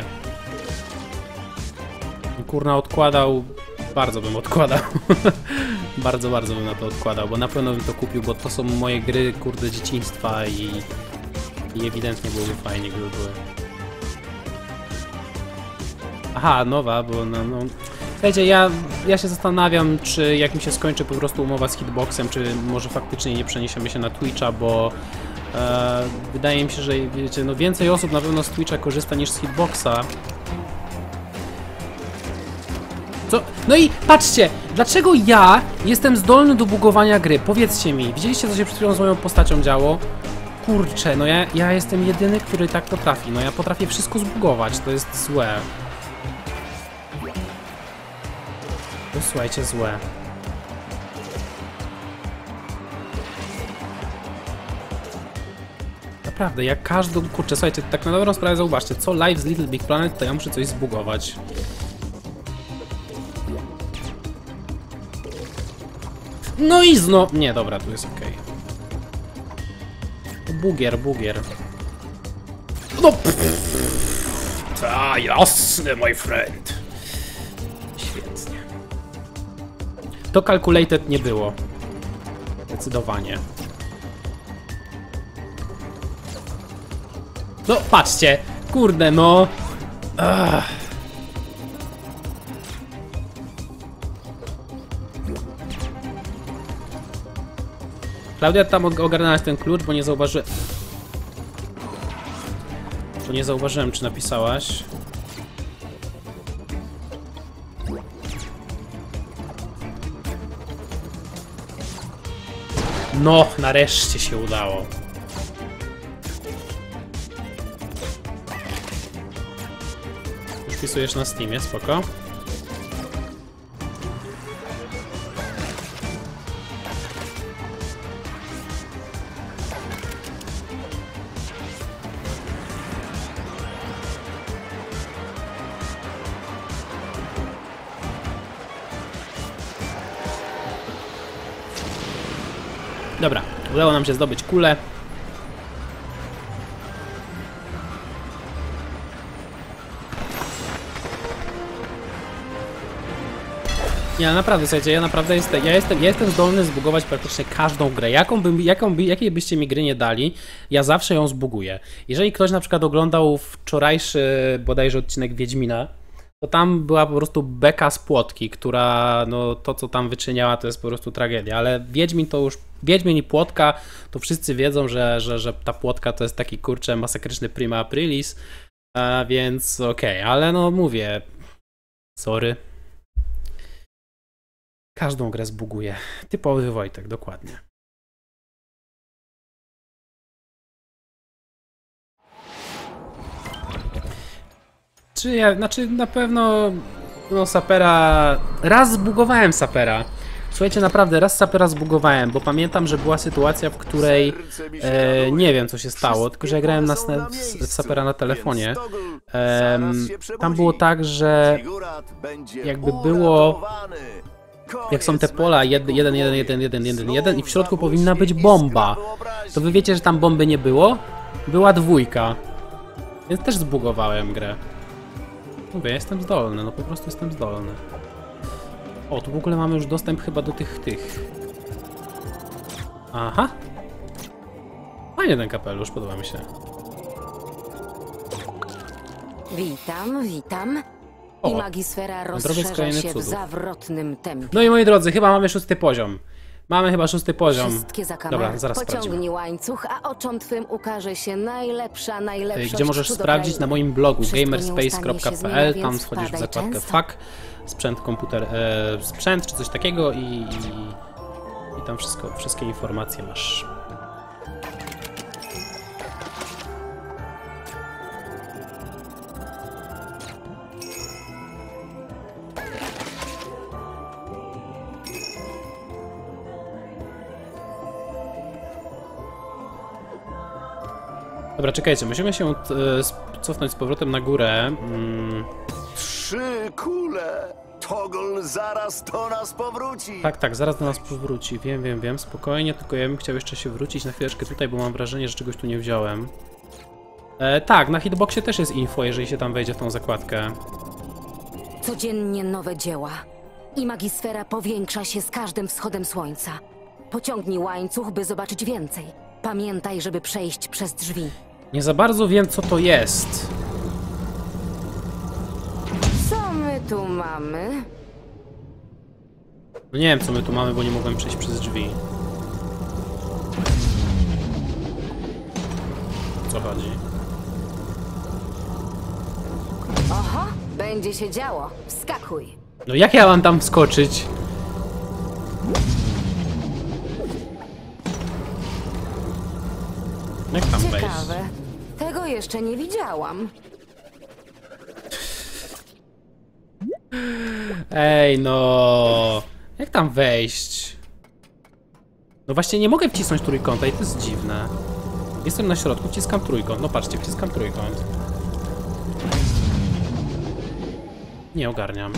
I kurna odkładał, bardzo bym odkładał. bardzo, bardzo bym na to odkładał, bo na pewno bym to kupił, bo to są moje gry kurde dzieciństwa i, i ewidentnie byłoby fajnie, gdyby były. Aha, nowa, bo no, no... Słuchajcie, ja, ja się zastanawiam, czy jak mi się skończy po prostu umowa z Hitboxem, czy może faktycznie nie przeniesiemy się na Twitcha, bo e, wydaje mi się, że wiecie, no więcej osób na pewno z Twitcha korzysta niż z Hitboxa. Co? No i patrzcie, dlaczego ja jestem zdolny do bugowania gry? Powiedzcie mi, widzieliście, co się przed chwilą z moją postacią działo? Kurczę, no ja, ja jestem jedyny, który tak potrafi. No ja potrafię wszystko zbugować, to jest złe. To słuchajcie, złe. Naprawdę, jak każdą... Kurczę, słuchajcie, tak na dobrą sprawę zauważcie, co live z Little Big Planet, to ja muszę coś zbugować. No i zno... Nie, dobra, tu jest ok. Bugier, bugier. No! Ta, jasne, my friend. Świetnie. To calculated nie było. Zdecydowanie. No, patrzcie. Kurde, no. Ach. Klaudia, tam ogarnęłaś ten klucz, bo nie zauważyłem... Bo nie zauważyłem, czy napisałaś. No, nareszcie się udało. Już wpisujesz na Steamie, spoko. Dobra, udało nam się zdobyć kulę. Ja naprawdę, słuchajcie, ja naprawdę jestem, ja jestem, ja jestem zdolny zbugować praktycznie każdą grę. Jaką by, jaką by, jakiej byście mi gry nie dali, ja zawsze ją zbuguję. Jeżeli ktoś na przykład oglądał wczorajszy bodajże odcinek Wiedźmina, to tam była po prostu beka z płotki, która, no to co tam wyczyniała, to jest po prostu tragedia, ale Wiedźmin to już, Wiedźmin i płotka, to wszyscy wiedzą, że, że, że ta płotka to jest taki kurczę masakryczny prima aprilis, a więc okej, okay, ale no mówię, sorry. Każdą grę zbuguję. Typowy Wojtek, dokładnie. Czy ja, znaczy na pewno no Sapera, raz zbugowałem Sapera. Słuchajcie, naprawdę raz Sapera zbugowałem, bo pamiętam, że była sytuacja, w której e, nie wiem co się stało, tylko że ja grałem na, w, w Sapera na telefonie. E, tam było tak, że jakby było, jak są te pola jeden, jeden, jeden, jeden, jeden, jeden, jeden i w środku powinna być bomba. To wy wiecie, że tam bomby nie było? Była dwójka. Więc też zbugowałem grę. Mówię, jestem zdolny, no po prostu jestem zdolny. O, tu w ogóle mamy już dostęp chyba do tych, tych. Aha. Fajnie ten kapelusz, podoba mi się. Witam, witam. O, I magisfera drobiec rozszerza kolejnych się w cudów. zawrotnym tempie. No i moi drodzy, chyba mamy szósty poziom. Mamy chyba szósty poziom. Wszystkie za kamerę. Dobra, zaraz Pociągnij sprawdzimy. łańcuch, a oczom twym ukaże się najlepsza, najlepsza. Gdzie możesz sprawdzić na moim blogu gamerspace kropka p l, tam wchodzisz w zakładkę fuck, sprzęt, komputer, e, sprzęt czy coś takiego i, i, i tam wszystko, wszystkie informacje masz. Dobra, czekajcie, musimy się e, cofnąć z powrotem na górę. Mm. Trzy kule! Toggle zaraz do nas powróci! Tak, tak, zaraz do nas powróci. Wiem, wiem, wiem, spokojnie, tylko ja bym chciał jeszcze się wrócić na chwileczkę tutaj, bo mam wrażenie, że czegoś tu nie wziąłem. E, tak, na hitboxie też jest info, jeżeli się tam wejdzie w tą zakładkę. Codziennie nowe dzieła. I magisfera powiększa się z każdym wschodem słońca. Pociągnij łańcuch, by zobaczyć więcej. Pamiętaj, żeby przejść przez drzwi. Nie za bardzo wiem, co to jest. Co my tu mamy? No nie wiem, co my tu mamy, bo nie mogłem przejść przez drzwi. O co chodzi? Oho, będzie się działo. Wskakuj. No jak ja mam tam wskoczyć? Jak tam wejść? Ciekawe. Tego jeszcze nie widziałam. Ej, no. Jak tam wejść? No właśnie nie mogę wcisnąć trójkąta i to jest dziwne. Jestem na środku, wciskam trójkąt. No patrzcie, wciskam trójkąt. Nie ogarniam.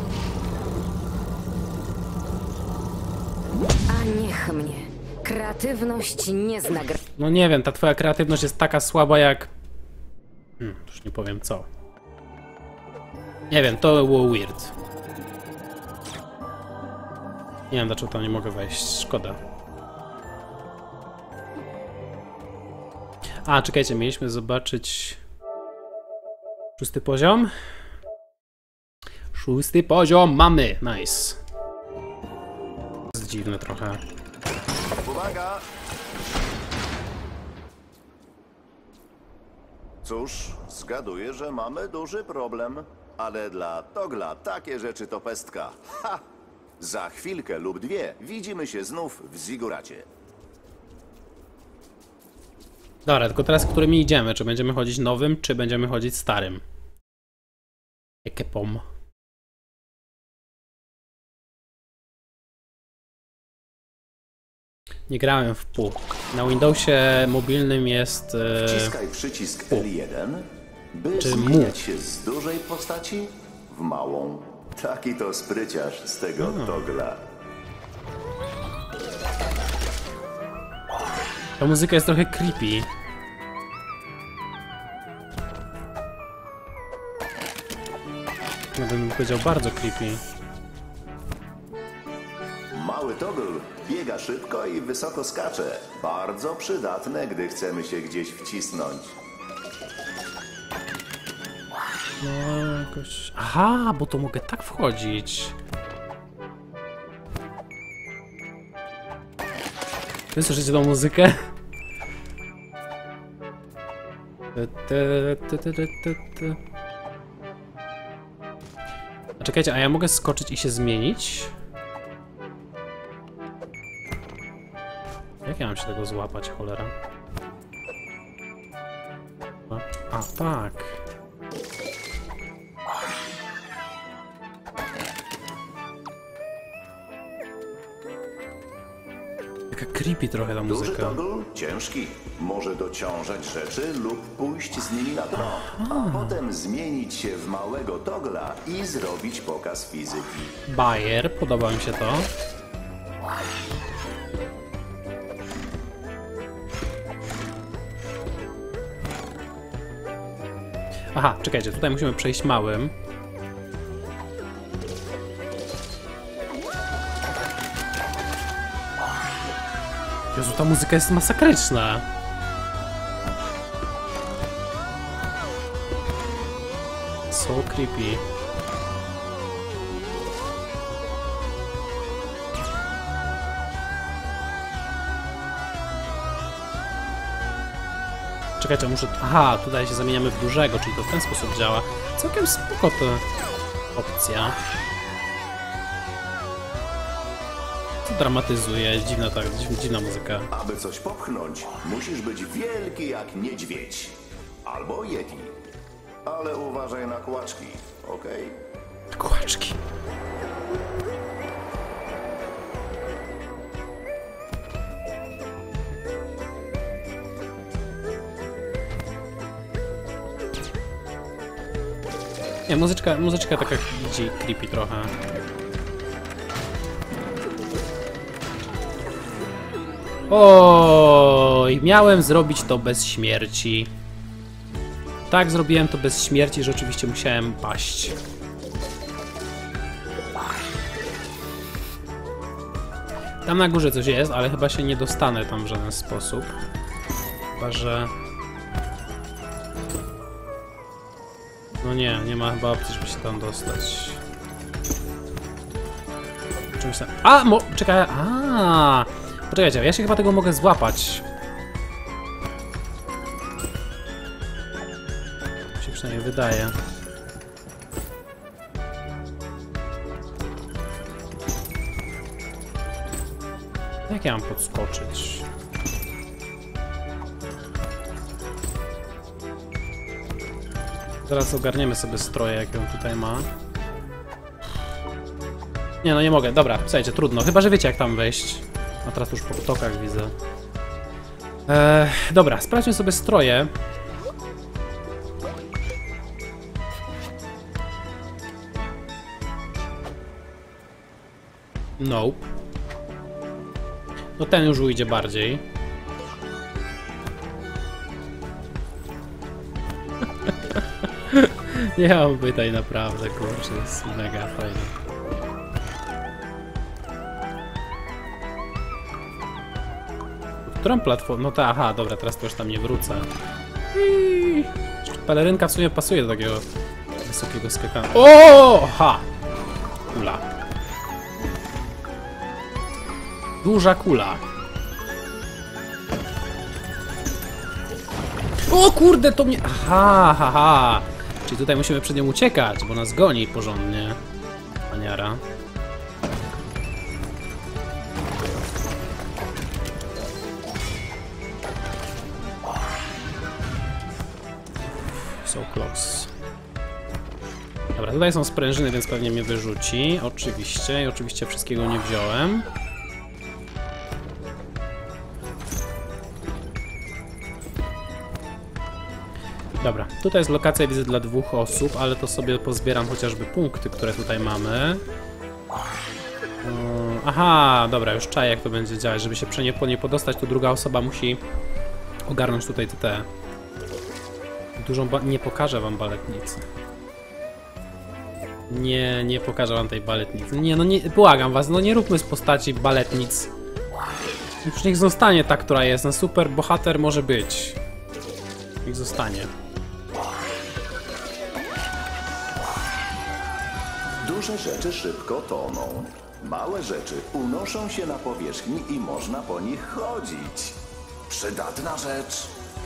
A niech mnie. Kreatywność nie zna gry. No nie wiem, ta twoja kreatywność jest taka słaba jak... Hmm, już nie powiem co. Nie wiem, to było weird. Nie wiem, dlaczego tam nie mogę wejść, szkoda. A, czekajcie, mieliśmy zobaczyć... Szósty poziom? Szósty poziom mamy, nice. To jest dziwne trochę. Uwaga! Cóż, zgaduję, że mamy duży problem. Ale dla Togla takie rzeczy to pestka. Ha! Za chwilkę lub dwie widzimy się znów w Ziguracie. Dobra, tylko teraz którymi idziemy? Czy będziemy chodzić nowym, czy będziemy chodzić starym? Ekepom. Nie grałem w P U. Na Windowsie mobilnym jest... E... Wciskaj przycisk L jeden, by Czy zmieniać się z dużej postaci w małą. Taki to spryciarz z tego A. Togla. Ta muzyka jest trochę creepy. Ja bym powiedział bardzo creepy. Mały Togl biega szybko i wysoko skacze. Bardzo przydatne, gdy chcemy się gdzieś wcisnąć. No jakoś... Aha, bo to mogę tak wchodzić. Wy słyszycie tą muzykę? A czekajcie, a ja mogę skoczyć i się zmienić? Jak ja mam się tego złapać, cholera? A, tak. Taka creepy trochę ta Duży muzyka. Togl, ciężki, może dociążać rzeczy lub pójść z nimi na dno, a potem zmienić się w małego Togla i zrobić pokaz fizyki. Bayer, podoba mi się to. Aha, czekajcie, tutaj musimy przejść małym. Jezu, ta muzyka jest masakryczna. So creepy. Czekajcie, muszę... Aha, tutaj się zamieniamy w dużego, czyli to w ten sposób działa. Całkiem spoko to opcja. To dramatyzuje, dziwna, ta, dziwna muzyka. Aby coś popchnąć, musisz być wielki jak niedźwiedź. Albo yeti. Ale uważaj na kłaczki, okej? Kłaczki. Nie, muzyczka, muzyczka taka idzie creepy trochę. Oj, miałem zrobić to bez śmierci. Tak, zrobiłem to bez śmierci, że oczywiście musiałem paść. Tam na górze coś jest, ale chyba się nie dostanę tam w żaden sposób. Chyba, że... No nie, nie ma chyba opcji, żeby się tam dostać. Czymś tam... A! Mo... Czekaj, a! Poczekajcie, ja się chyba tego mogę złapać. Mi się przynajmniej wydaje. Jak ja mam podskoczyć? Zaraz ogarniemy sobie stroje, jakie on tutaj ma. Nie, no nie mogę. Dobra, słuchajcie, trudno. Chyba, że wiecie, jak tam wejść. A teraz już po ptokach widzę. Eee, dobra, sprawdźmy sobie stroje. Nope. No ten już ujdzie bardziej. Nie mam pytań, naprawdę, kurczę, jest mega fajne. Którą platformę? No ta, aha, dobra, teraz to już tam nie wrócę. Iii. Pelerynka w sumie pasuje do takiego wysokiego skakania. O! Ha! Kula. Duża kula. O kurde, to mnie... Aha, ha, ha. Czyli tutaj musimy przed nią uciekać, bo nas goni porządnie. Paniara. So close. Dobra, tutaj są sprężyny, więc pewnie mnie wyrzuci. Oczywiście, i oczywiście wszystkiego nie wziąłem. Dobra, tutaj jest lokacja, widzę, dla dwóch osób, ale to sobie pozbieram chociażby punkty, które tutaj mamy. Aha, dobra, już czaję, jak to będzie działać. Żeby się po nie podostać, to druga osoba musi ogarnąć tutaj te... te. Dużą ba... Nie pokażę wam baletnicy. Nie, nie pokażę wam tej baletnicy. Nie, no nie, błagam was, no nie róbmy z postaci baletnic. Już niech zostanie ta, która jest. No super bohater może być. Niech zostanie. Duże rzeczy szybko toną. Małe rzeczy unoszą się na powierzchni i można po nich chodzić. Przydatna rzecz.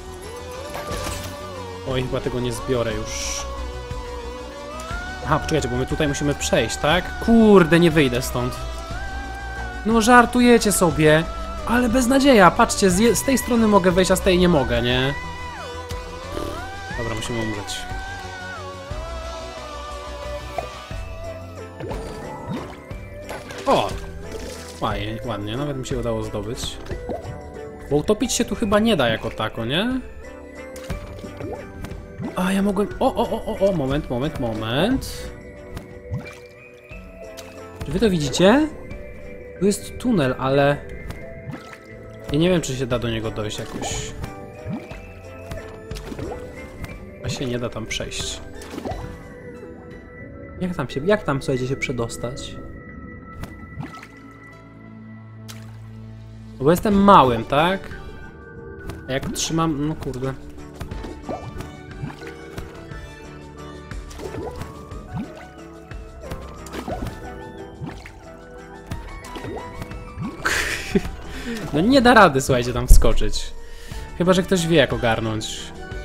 Oj, chyba tego nie zbiorę już. Aha, poczekajcie, bo my tutaj musimy przejść, tak? Kurde, nie wyjdę stąd. No żartujecie sobie. Ale beznadzieja, patrzcie, z, z tej strony mogę wejść, a z tej nie mogę, nie? Dobra, musimy umrzeć. O! Ładnie, ładnie, nawet mi się udało zdobyć. Bo utopić się tu chyba nie da jako tako, nie? A, ja mogłem... O, o, o, o, o, moment, moment, moment. Czy wy to widzicie? Tu jest tunel, ale... Ja nie wiem, czy się da do niego dojść jakoś. A się nie da tam przejść. Jak tam się... Jak tam, słuchajcie, się przedostać? Bo jestem małym, tak? A jak trzymam... No kurde. No nie da rady, słuchajcie, tam wskoczyć. Chyba że ktoś wie, jak ogarnąć.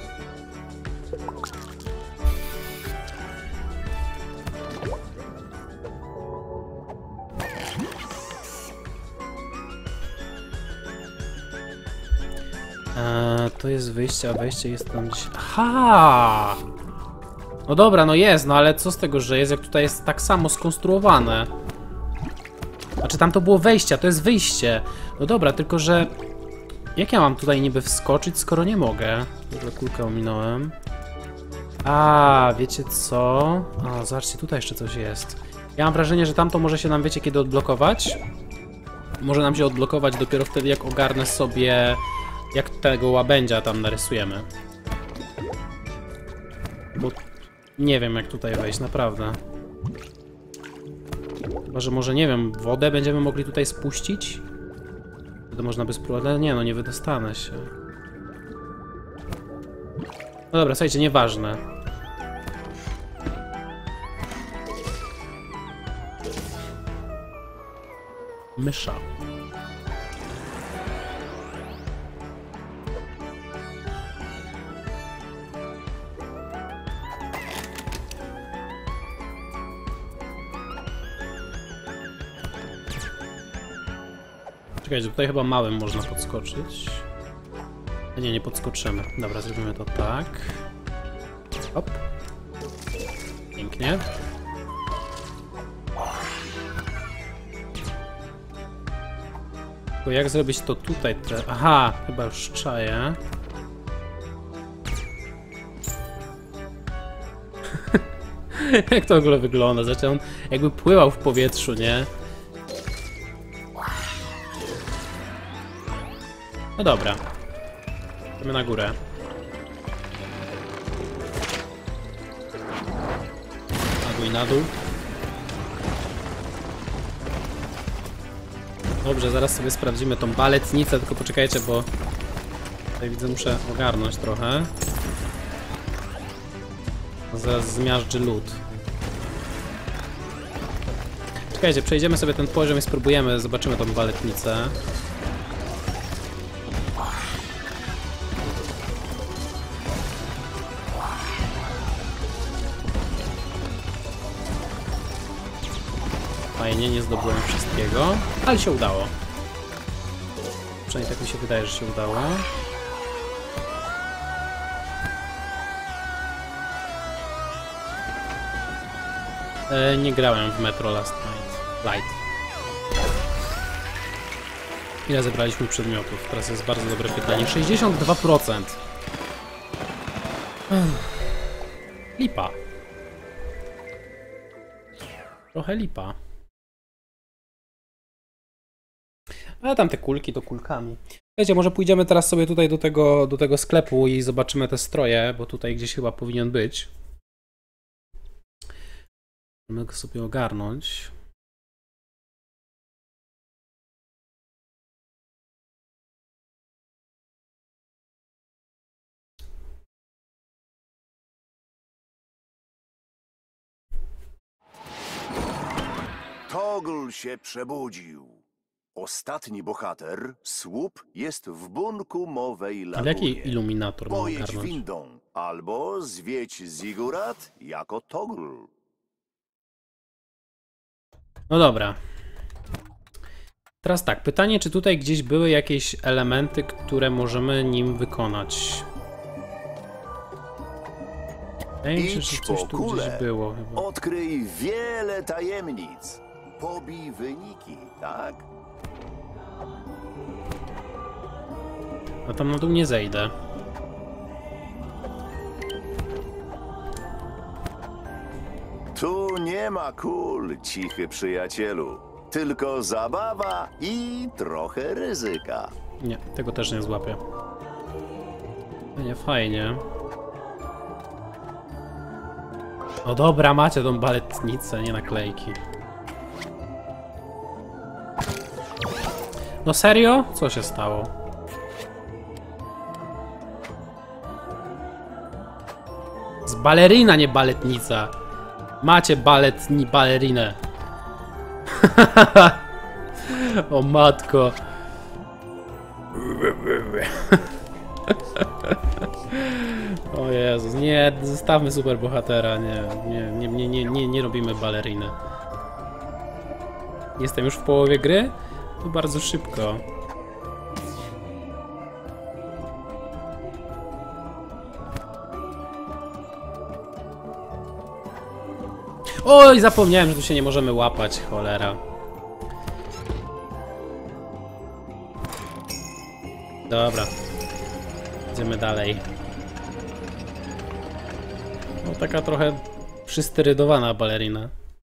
Eee, to jest wyjście, a wejście jest tam gdzieś... Aha! No dobra, no jest, no ale co z tego, że jest, jak tutaj jest tak samo skonstruowane? Znaczy tam to było wejście, a to jest wyjście. No dobra, tylko że... Jak ja mam tutaj niby wskoczyć, skoro nie mogę? Dobra, kulkę ominąłem. A, wiecie co? A, zobaczcie, tutaj jeszcze coś jest. Ja mam wrażenie, że tamto może się nam, wiecie, kiedy odblokować? Może nam się odblokować dopiero wtedy, jak ogarnę sobie, jak tego łabędzia tam narysujemy. Bo nie wiem, jak tutaj wejść, naprawdę. Chyba, że może, nie wiem, wodę będziemy mogli tutaj spuścić? Wtedy można by spróbować, ale nie, no nie wydostanę się. No dobra, słuchajcie, nieważne. Mysza. Czekajcie, tutaj chyba małym można podskoczyć. A nie, nie podskoczymy. Dobra, zrobimy to tak. Hop. Pięknie. Tylko jak zrobić to tutaj? Te... Aha, chyba już czaję. Jak to w ogóle wygląda? Znaczy on jakby pływał w powietrzu, nie? No dobra. Idziemy na górę. Na dół i na dół. Dobrze, zaraz sobie sprawdzimy tą baletnicę, tylko poczekajcie, bo tutaj widzę, muszę ogarnąć trochę. Zaraz zmiażdży lód. Czekajcie, przejdziemy sobie ten poziom i spróbujemy, zobaczymy tą baletnicę. Fajnie, nie zdobyłem wszystkiego, ale się udało. Przynajmniej tak mi się wydaje, że się udało. E, nie grałem w Metro Last Night. Light. Ile zebraliśmy przedmiotów? Teraz jest bardzo dobre pytanie. sześćdziesiąt dwa procent. Lipa. Trochę lipa. Ale tam te kulki to kulkami. Wiecie, może pójdziemy teraz sobie tutaj do tego, do tego sklepu i zobaczymy te stroje, bo tutaj gdzieś chyba powinien być. Możemy go sobie ogarnąć. Togl się przebudził. Ostatni bohater, słup, jest w bunku mowej lagunie. Ale jaki iluminator mam Pojedź ogarnąć? windą, albo zwiedź Zigurat jako Togl. No dobra. Teraz tak, pytanie, czy tutaj gdzieś były jakieś elementy, które możemy nim wykonać? Wydaje mi się, że Idź coś po tu kulę. gdzieś było chyba. Odkryj wiele tajemnic. Pobij wyniki, tak? A tam na dół nie zejdę. Tu nie ma kul, cichy przyjacielu. Tylko zabawa i trochę ryzyka. Nie, tego też nie złapię. Nie, fajnie. No dobra, macie tą baletnicę, nie naklejki. No serio? Co się stało? Z balerina, nie baletnica. Macie baletni balerinę. O matko. O Jezus, nie, zostawmy superbohatera, nie, nie, nie, nie, nie, nie, nie robimy baleriny. Jestem już w połowie gry? To bardzo szybko. Oj, zapomniałem, że tu się nie możemy łapać, cholera. Dobra. Idziemy dalej. No taka trochę przysterydowana balerina.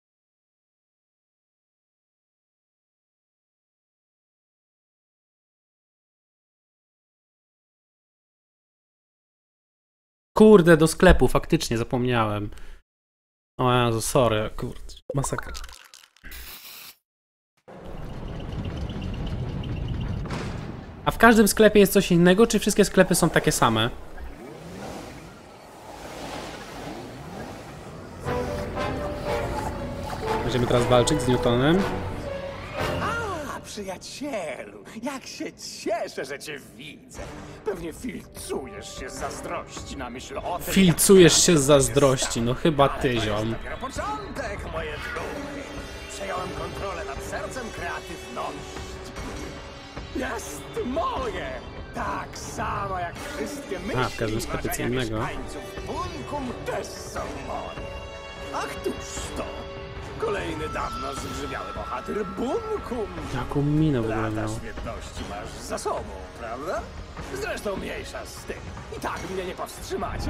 Kurde, do sklepu, faktycznie zapomniałem. O Jezu, sorry, kurde, masakra. A w każdym sklepie jest coś innego, czy wszystkie sklepy są takie same? Będziemy teraz walczyć z Newtonem. A, przyjacielu, jak się cieszę, że cię widzę. Pewnie filcujesz się z zazdrości na myśl o tym, Filcujesz się z zazdrości, no chyba ty, ziom. dopiero początek, moje druhy. Przejąłem kontrolę nad sercem kreatywności. Jest moje! Tak samo jak wszystkie myśli A, w każdym i sklepie co marzenia innego. mieszkańców Bunkum też są moje. Ach, tuż to! Kolejny dawno zgrzybiały bohater Bunkum. Jaką minę w ogóle Lata miał. świetności masz za sobą, prawda? Zresztą mniejsza z tym. I tak mnie nie powstrzymacie.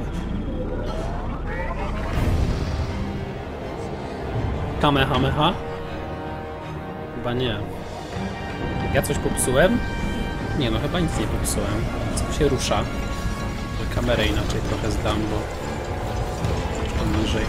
Kamehameha? Chyba nie. Ja coś popsułem? Nie no, chyba nic nie popsułem. Co się rusza? Kamerę inaczej trochę zdam, bo... Troszkę niżej.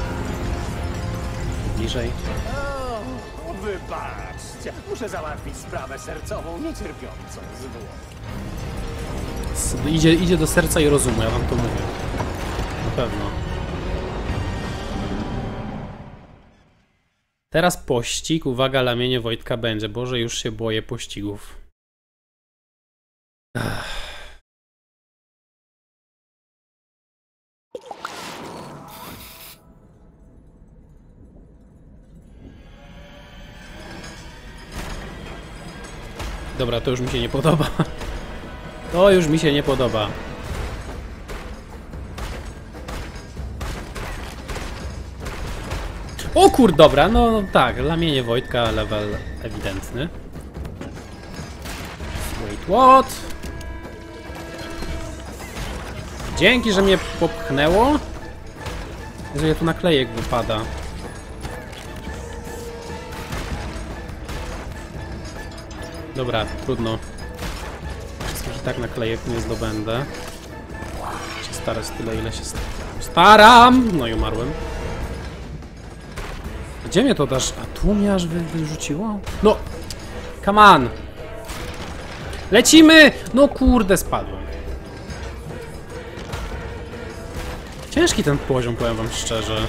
Bliżej. O, wybaczcie. Muszę załatwić sprawę sercową, niecierpiącą zwłoki. S- Idzie, idzie do serca i rozumu, ja wam to mówię. Na pewno. Teraz pościg. Uwaga, lamienie Wojtka będzie. Boże, już się boję pościgów. Ach. Dobra, to już mi się nie podoba. To już mi się nie podoba. O kur, dobra, no tak, lamienie Wojtka, level ewidentny. Wait, what? Dzięki, że mnie popchnęło. Że tu naklejek wypada. Dobra, trudno. Wszystkich i tak naklejek nie zdobędę. Się starać tyle, ile się staram! No i umarłem. Gdzie mnie to dasz? A tu mnie aż wy wyrzuciło? No! Come on! Lecimy! No kurde, spadłem. Ciężki ten poziom, powiem wam szczerze.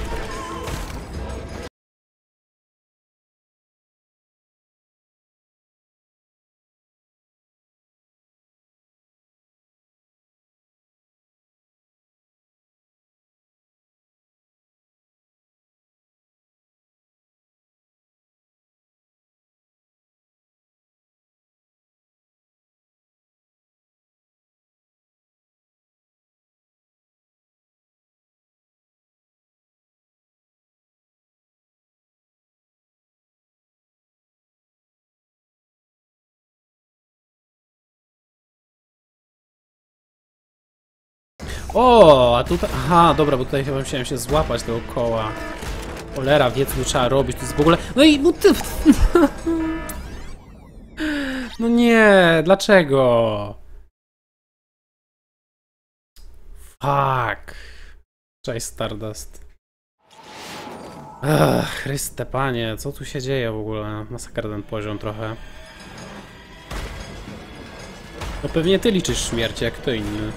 O, a tutaj... Aha, dobra, bo tutaj chyba musiałem się złapać tego koła. Cholera, wie co trzeba robić, to jest w ogóle... No i... No, ty... no nie, dlaczego? Fuck. Cześć, Stardust. Ach, Chryste, panie, co tu się dzieje w ogóle? Masakra ten poziom trochę. No pewnie ty liczysz śmierć, jak kto inny.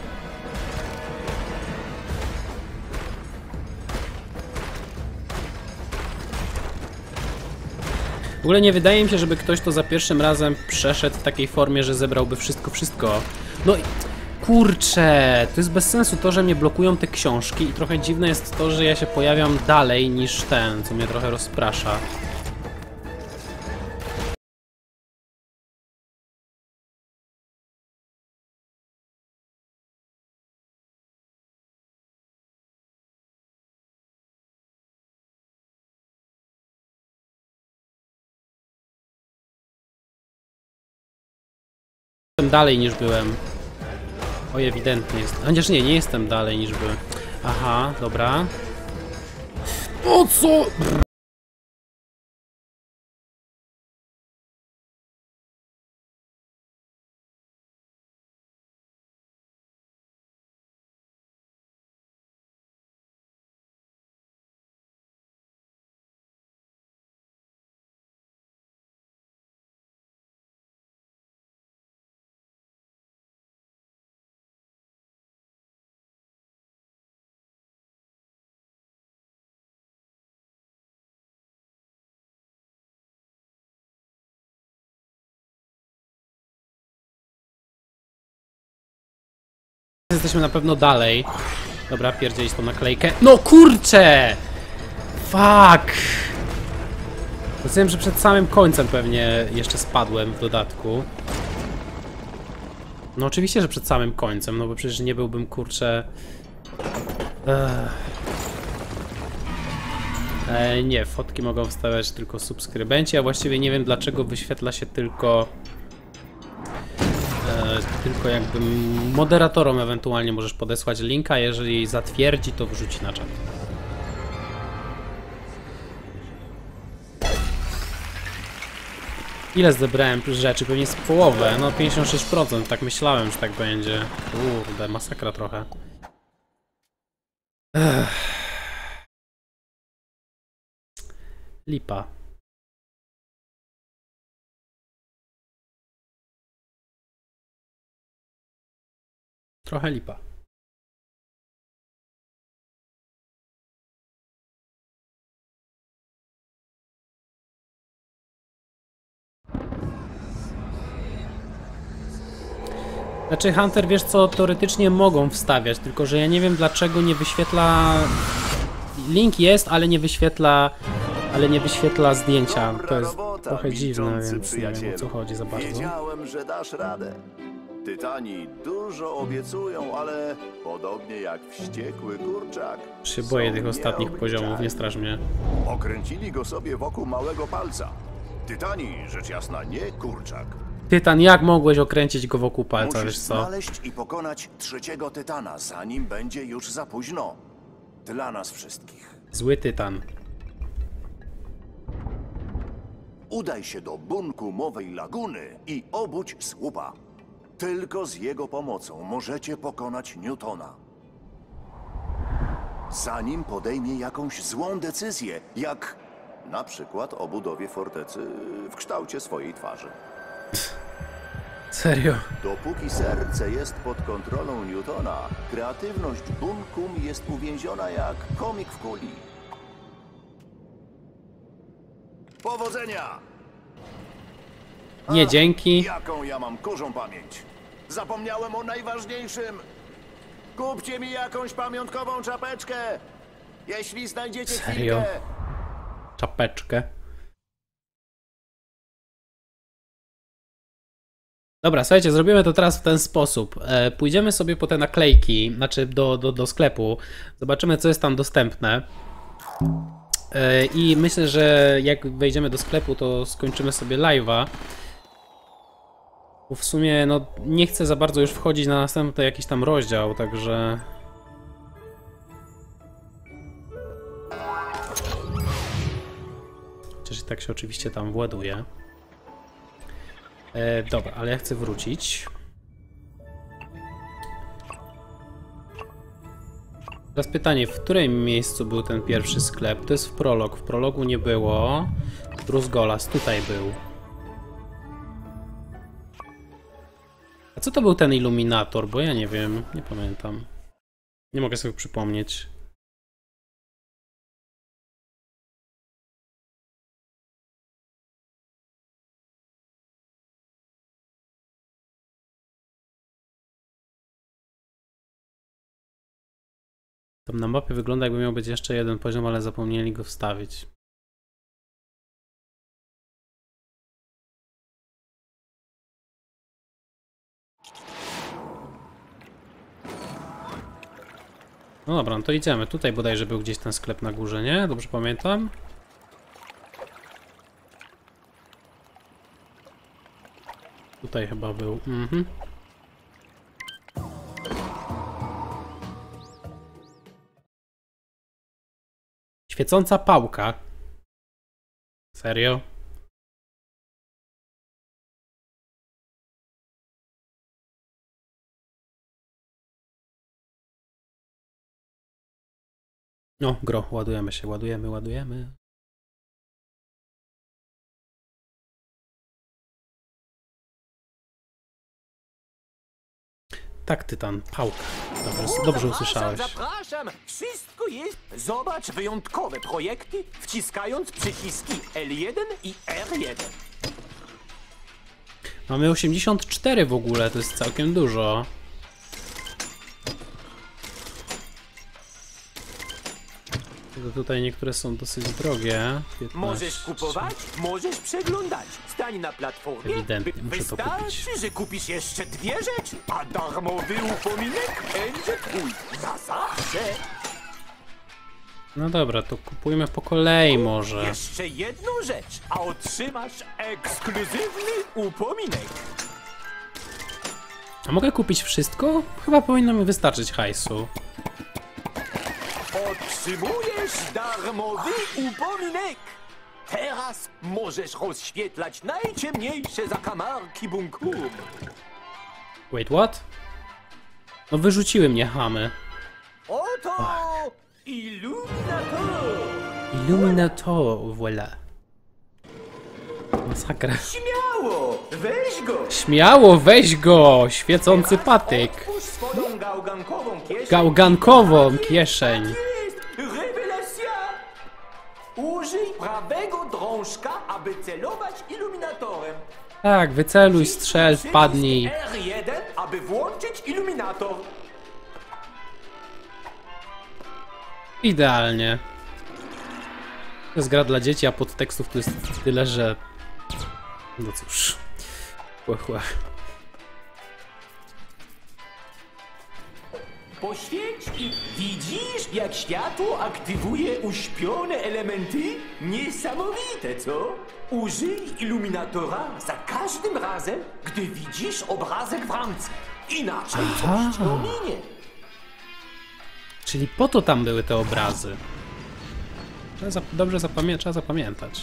W ogóle nie wydaje mi się, żeby ktoś to za pierwszym razem przeszedł w takiej formie, że zebrałby wszystko, wszystko. No i kurczę, to jest bez sensu to, że mnie blokują te książki i trochę dziwne jest to, że ja się pojawiam dalej niż ten, co mnie trochę rozprasza. Jestem dalej niż byłem. Oj, ewidentnie jest. Chociaż nie, nie jestem dalej niż byłem. Aha, dobra. O co? Jesteśmy na pewno dalej. Dobra, pierdzielić tą naklejkę. No kurczę! Fuck! Rozumiem, że przed samym końcem pewnie jeszcze spadłem w dodatku. No oczywiście, że przed samym końcem, no bo przecież nie byłbym, kurczę... Ech. E, nie, fotki mogą wstawiać tylko subskrybenci, a właściwie nie wiem, dlaczego wyświetla się tylko... Tylko jakby moderatorom ewentualnie możesz podesłać linka, jeżeli zatwierdzi, to wrzuci na czat. Ile zebrałem rzeczy? Pewnie z połowę, no pięćdziesiąt sześć procent, tak myślałem, że tak będzie. Kurde, masakra trochę. Ech. Lipa. Trochę lipa. Znaczy Hunter, wiesz co, teoretycznie mogą wstawiać, tylko że ja nie wiem dlaczego nie wyświetla... Link jest, ale nie wyświetla... Ale nie wyświetla zdjęcia. To jest robota, trochę dziwne, milczący więc nie wiem, o co przyjacielu. chodzi za bardzo. Wiedziałem, że dasz radę. Tytani dużo obiecują, ale podobnie jak wściekły kurczak. Się boję są tych ostatnich poziomów, nieobliczalni. nie strasz mnie. Okręcili go sobie wokół małego palca. Tytani, rzecz jasna, nie kurczak. Tytan, jak mogłeś okręcić go wokół palca, Musisz wiesz co? znaleźć i pokonać trzeciego tytana, zanim będzie już za późno. Dla nas wszystkich. Zły Tytan. Udaj się do bunku Mowej Laguny i obudź słupa. Tylko z jego pomocą możecie pokonać Newtona. Zanim podejmie jakąś złą decyzję, jak na przykład o budowie fortecy w kształcie swojej twarzy. Serio? Dopóki serce jest pod kontrolą Newtona, kreatywność bunkum jest uwięziona jak komik w kuli. Powodzenia! Nie, dzięki. Jaką ja mam kurzą pamięć? Zapomniałem o najważniejszym. Kupcie mi jakąś pamiątkową czapeczkę, jeśli znajdziecie Serio? chwilkę. Czapeczkę. Dobra, słuchajcie, zrobimy to teraz w ten sposób. E, pójdziemy sobie po te naklejki, znaczy do, do, do sklepu. Zobaczymy, co jest tam dostępne. E, I myślę, że jak wejdziemy do sklepu, to skończymy sobie live'a. Bo w sumie, no, nie chcę za bardzo już wchodzić na następny jakiś tam rozdział, także... Chociaż i tak się oczywiście tam właduje. E, dobra, ale ja chcę wrócić. Teraz pytanie, w którym miejscu był ten pierwszy sklep? To jest w prolog. W prologu nie było. Bruce Golas tutaj był. A co to był ten iluminator? Bo ja nie wiem, nie pamiętam. Nie mogę sobie przypomnieć. Tam na mapie wygląda, jakby miał być jeszcze jeden poziom, ale zapomnieli go wstawić. No dobra, no to idziemy. Tutaj bodajże był gdzieś ten sklep na górze, nie? Dobrze pamiętam? Tutaj chyba był. Mhm. Świecąca pałka. Serio? No, gro, ładujemy się, ładujemy, ładujemy. Tak, Tytan, pałka. Dobrze, dobrze usłyszałeś. Zapraszam, wszystko jest. Zobacz wyjątkowe projekty, wciskając przyciski L jeden i R jeden. Mamy osiemdziesiąt cztery w ogóle, to jest całkiem dużo. To tutaj niektóre są dosyć drogie. piętnaście. Możesz kupować, możesz przeglądać. Stań na platformie. Ewidentnie, Wy- muszę to Wystarczy, kupić. że kupisz jeszcze dwie rzeczy, a darmowy upominek będzie twój na zawsze. No dobra, to kupujmy po kolei może. Jeszcze jedną rzecz, a otrzymasz ekskluzywny upominek. A mogę kupić wszystko? Chyba powinno mi wystarczyć hajsu. Otrzymujesz darmowy upominek. Teraz możesz rozświetlać najciemniejsze zakamarki bunkru. Wait, what? No wyrzuciły mnie chamy. Oto Illuminator. Illuminator, voilà. Masakra. Śmiało, weź go. Śmiało, weź go! Świecący patyk. Otwórz swoją gałgankową kieszeń. Gałgankową kieszeń. Tak jest, rewelacja. Użyj prawego drążka, aby celować iluminatorem. Tak, wyceluj, strzel, wpadnij. R jeden, aby włączyć iluminator. Idealnie. To jest gra dla dzieci, a podtekstów tu jest tyle, że... No cóż. Chłe, chłe. Poświeć i widzisz, jak światło aktywuje uśpione elementy? Niesamowite, co? Użyj iluminatora za każdym razem, gdy widzisz obrazek w ramce. Inaczej Aha. coś pominie. Czyli po to tam były te obrazy. Trzeba zap dobrze zapamię trzeba zapamiętać.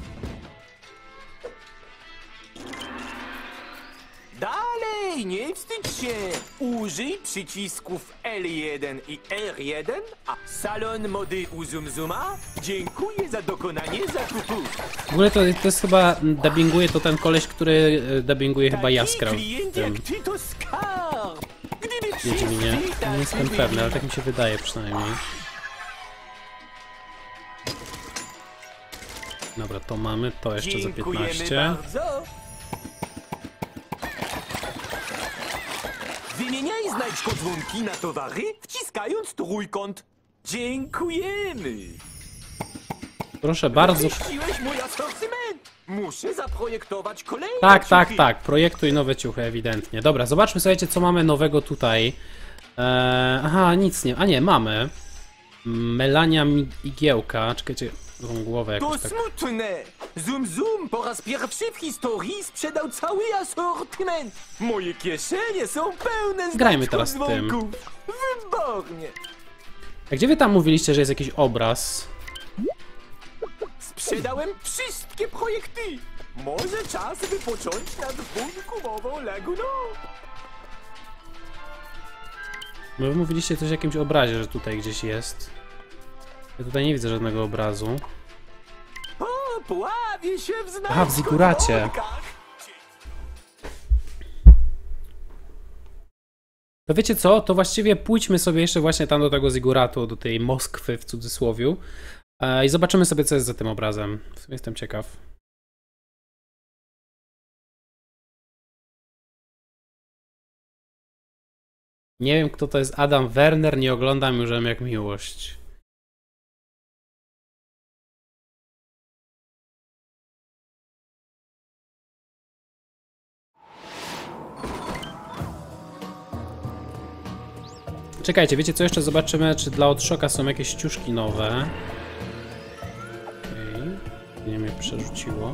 Dalej, nie wstydź się! Użyj przycisków L jeden i R jeden, a salon mody Uzumzuma dziękuję za dokonanie zakupu. W ogóle to, to jest chyba, dubbinguje to ten koleś, który e, dubbinguje chyba Jaskra w klient tym jak ty to skarb! Gdyby Wiedźminie. wszyscy Nie jestem tacy pewny, ale byli. tak mi się wydaje przynajmniej. Dobra, to mamy, to jeszcze za Dziękujemy piętnaście. bardzo. Wymieniaj znajdźko dzwonki na towary, wciskając trójkąt. Dziękujemy. Proszę bardzo. Wyczyściłeś mój asortyment. Muszę zaprojektować kolejne Tak, tak, ciuchy. tak. Projektuj nowe ciuchy, ewidentnie. Dobra, zobaczmy, słuchajcie, co mamy nowego tutaj. Eee, aha, nic nie. A nie, mamy. Melania Igiełka. Czekajcie, tą głowę To jakoś tak. smutne. Zoom Zoom po raz pierwszy w historii sprzedał cały asortyment. Moje kieszenie są pełne Grajmy znaczków teraz tym. dzwonków. Wybornie. A gdzie wy tam mówiliście, że jest jakiś obraz? Sprzedałem wszystkie projekty. Może czas wypocząć nad dwugumową laguną. No wy mówiliście coś o jakimś obrazie, że tutaj gdzieś jest. Ja tutaj nie widzę żadnego obrazu. O, pławię się w znaczku Aha, w ziguracie. dzwonkach. To wiecie co? To właściwie pójdźmy sobie jeszcze właśnie tam do tego ziguratu, do tej Moskwy w cudzysłowiu. E, I zobaczymy sobie, co jest za tym obrazem. W sumie jestem ciekaw. Nie wiem, kto to jest Adam Werner, nie oglądam już jak miłość. Czekajcie, wiecie co jeszcze? Zobaczymy, czy dla Odszoka są jakieś ciuszki nowe. Okej, okay. Nie mnie przerzuciło.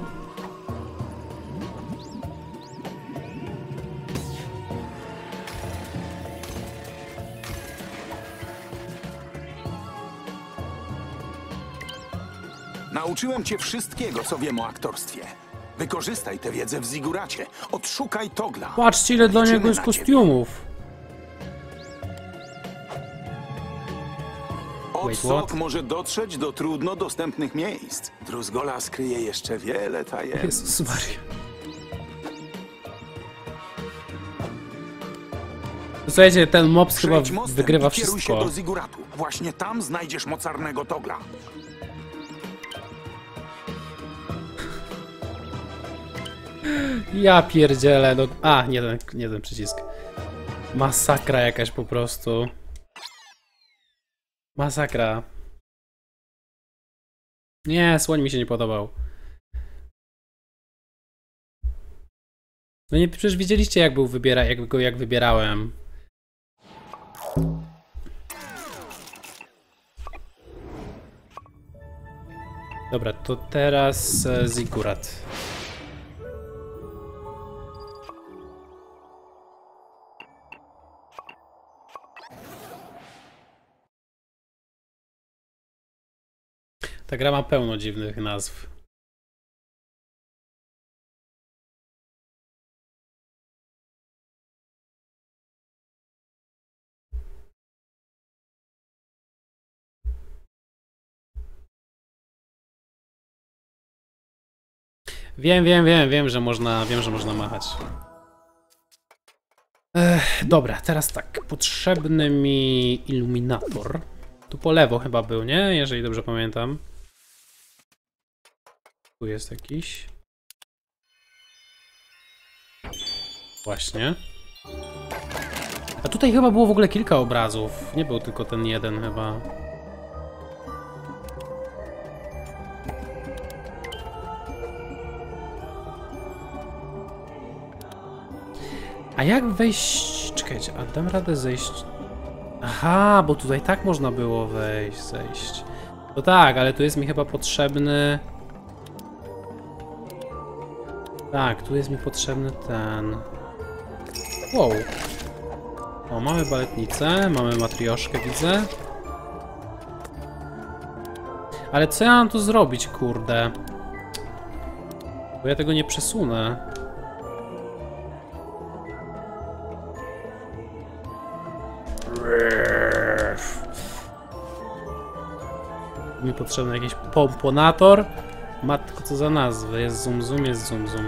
Nauczyłem cię wszystkiego, co wiem o aktorstwie. Wykorzystaj tę wiedzę w Ziguracie. Odszukaj Togla. Patrzcie, ile dla Liczymy niego jest na ciebie. kostiumów. Odsok może dotrzeć do trudno dostępnych miejsc. Druzgola skryje jeszcze wiele tajemnic. Jezus Maria. Słuchajcie, ten mops chyba Przejdź mostem wygrywa i kieruj się wszystko. do Ziguratu. Właśnie tam znajdziesz mocarnego Togla. Ja pierdzielę, no... A, nie ten, nie ten przycisk. Masakra jakaś po prostu. Masakra. Nie, słoń mi się nie podobał. No nie, przecież widzieliście jak był wybiera, jak go jak wybierałem. Dobra, to teraz e, Zigurat. Ta gra ma pełno dziwnych nazw. Wiem, wiem, wiem, wiem, że można, wiem, że można machać. Ech, dobra, teraz tak. Potrzebny mi iluminator. Tu po lewo chyba był, nie? Jeżeli dobrze pamiętam. Tu jest jakiś. Właśnie. A tutaj chyba było w ogóle kilka obrazów. Nie był tylko ten jeden chyba. A jak wejść... Czekajcie, a dam radę zejść... Aha, bo tutaj tak można było wejść, zejść. No tak, ale tu jest mi chyba potrzebny... Tak, tu jest mi potrzebny ten... Wow. O, mamy baletnicę, mamy matrioszkę, widzę. Ale co ja mam tu zrobić, kurde? Bo ja tego nie przesunę. Mi potrzebny jakiś pomponator. Matko, co za nazwy? Jest zoom zoom, jest zoom zoom.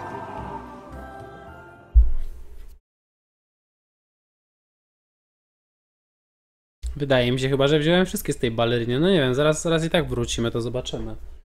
Wydaje mi się chyba, że wziąłem wszystkie z tej baleryny. No nie wiem, zaraz, zaraz i tak wrócimy, to zobaczymy.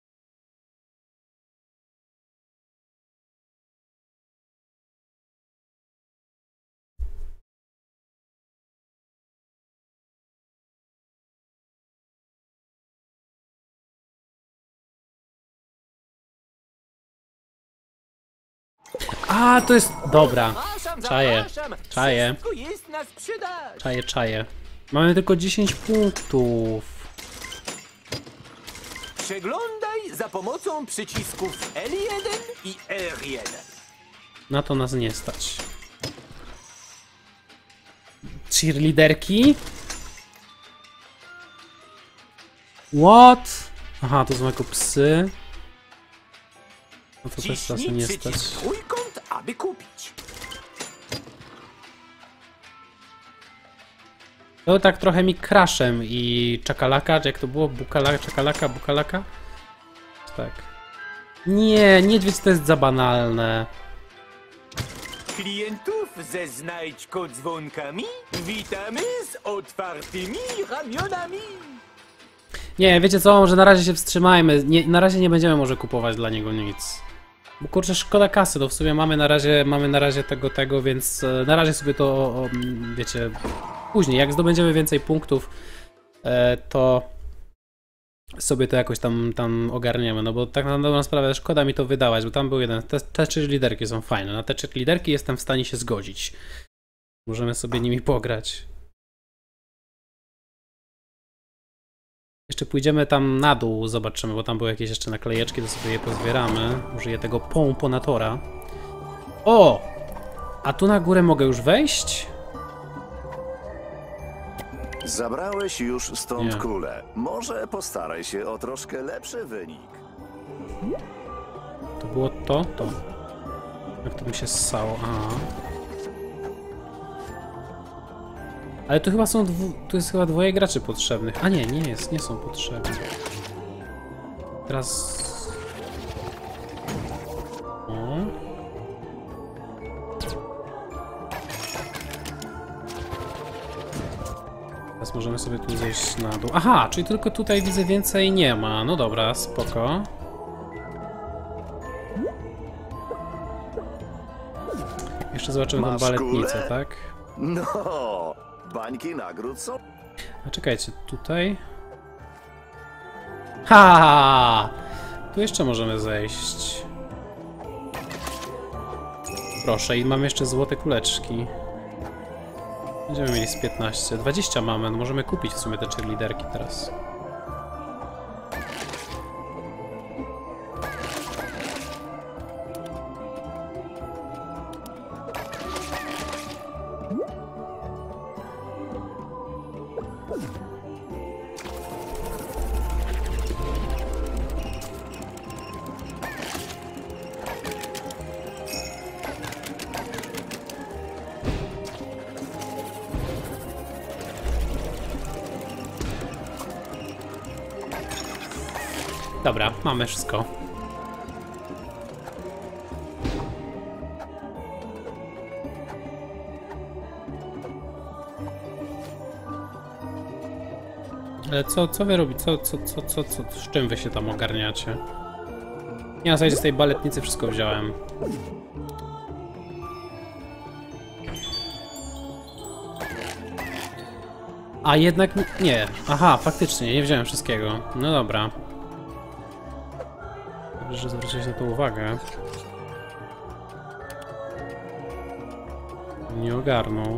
A, to jest... Dobra. Zapraszam, Czaję, zapraszam. czaję. Wszystko jest na sprzedaż. Czaję, czaję. Mamy tylko dziesięć punktów. Przeglądaj za pomocą przycisków L jeden i R jeden. Na to nas nie stać. Cheerleaderki? What? Aha, to są jako psy. No to też nas Ciśnij nie stać. przycisk trójkąt, aby kupić. To tak trochę mi crashem i czakalaka, czy jak to było? Bukalaka, czakalaka, bukalaka? Tak. Nie, niedźwiedź to jest za banalne. Klientów ze znajdźko dzwonkami witamy z otwartymi ramionami. Nie, wiecie co, może na razie się wstrzymajmy. Nie, na razie nie będziemy może kupować dla niego nic. Bo kurczę, szkoda kasy, to w sumie mamy na razie, mamy na razie tego, tego, więc e, na razie sobie to, o, wiecie, później, jak zdobędziemy więcej punktów, e, to sobie to jakoś tam, tam ogarniemy, no bo tak na dobrą sprawę szkoda mi to wydawać, bo tam był jeden, te, te trzy liderki są fajne, na te trzy liderki jestem w stanie się zgodzić. Możemy sobie nimi pograć. Jeszcze pójdziemy tam na dół, zobaczymy, bo tam były jakieś jeszcze naklejeczki, to sobie je pozbieramy. Użyję tego pomponatora. O! A tu na górę mogę już wejść? Zabrałeś już stąd Nie. kulę. Może postaraj się o troszkę lepszy wynik. To było to? To. Jak to mi się ssało? Aha. Ale tu chyba są dwu... tu jest chyba dwoje graczy potrzebnych. A nie, nie jest, nie są potrzebni. Teraz... O. Teraz możemy sobie tu zejść na dół. Aha, czyli tylko tutaj widzę więcej nie ma. No dobra, spoko. Jeszcze zobaczymy tą Masz baletnicę, kulę? tak? No, bańki nagród są. A czekajcie, tutaj... Ha! Tu jeszcze możemy zejść. Proszę, i mam jeszcze złote kuleczki. Będziemy mieli z piętnaście. dwadzieścia mamy, no możemy kupić w sumie te cheerleaderki teraz. Dobra, mamy wszystko. Ale co, co wy robicie? Co, co, co, co, co, z czym wy się tam ogarniacie? Ja na zasadzie z tej baletnicy wszystko wziąłem. A jednak nie. Aha, faktycznie, nie wziąłem wszystkiego. No dobra. Dobrze, że zwróciłeś na to uwagę. Nie ogarnął.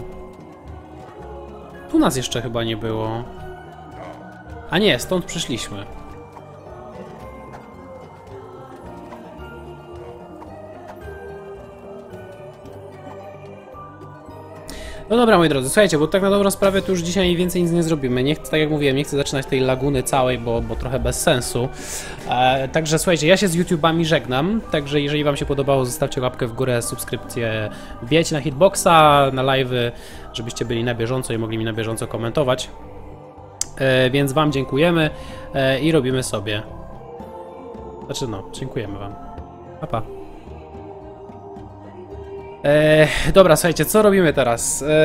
Tu nas jeszcze chyba nie było. A nie, stąd przyszliśmy. No dobra, moi drodzy, słuchajcie, bo tak na dobrą sprawę to już dzisiaj więcej nic nie zrobimy. Nie chcę, tak jak mówiłem, nie chcę zaczynać tej laguny całej, bo, bo trochę bez sensu. E, także słuchajcie, ja się z YouTubami żegnam. Także jeżeli wam się podobało, zostawcie łapkę w górę, subskrypcję, wbijajcie na Hitboxa, na live'y, żebyście byli na bieżąco i mogli mi na bieżąco komentować. E, więc wam dziękujemy e, i robimy sobie. Znaczy no, dziękujemy wam. Pa, pa. E, dobra, słuchajcie, co robimy teraz? E,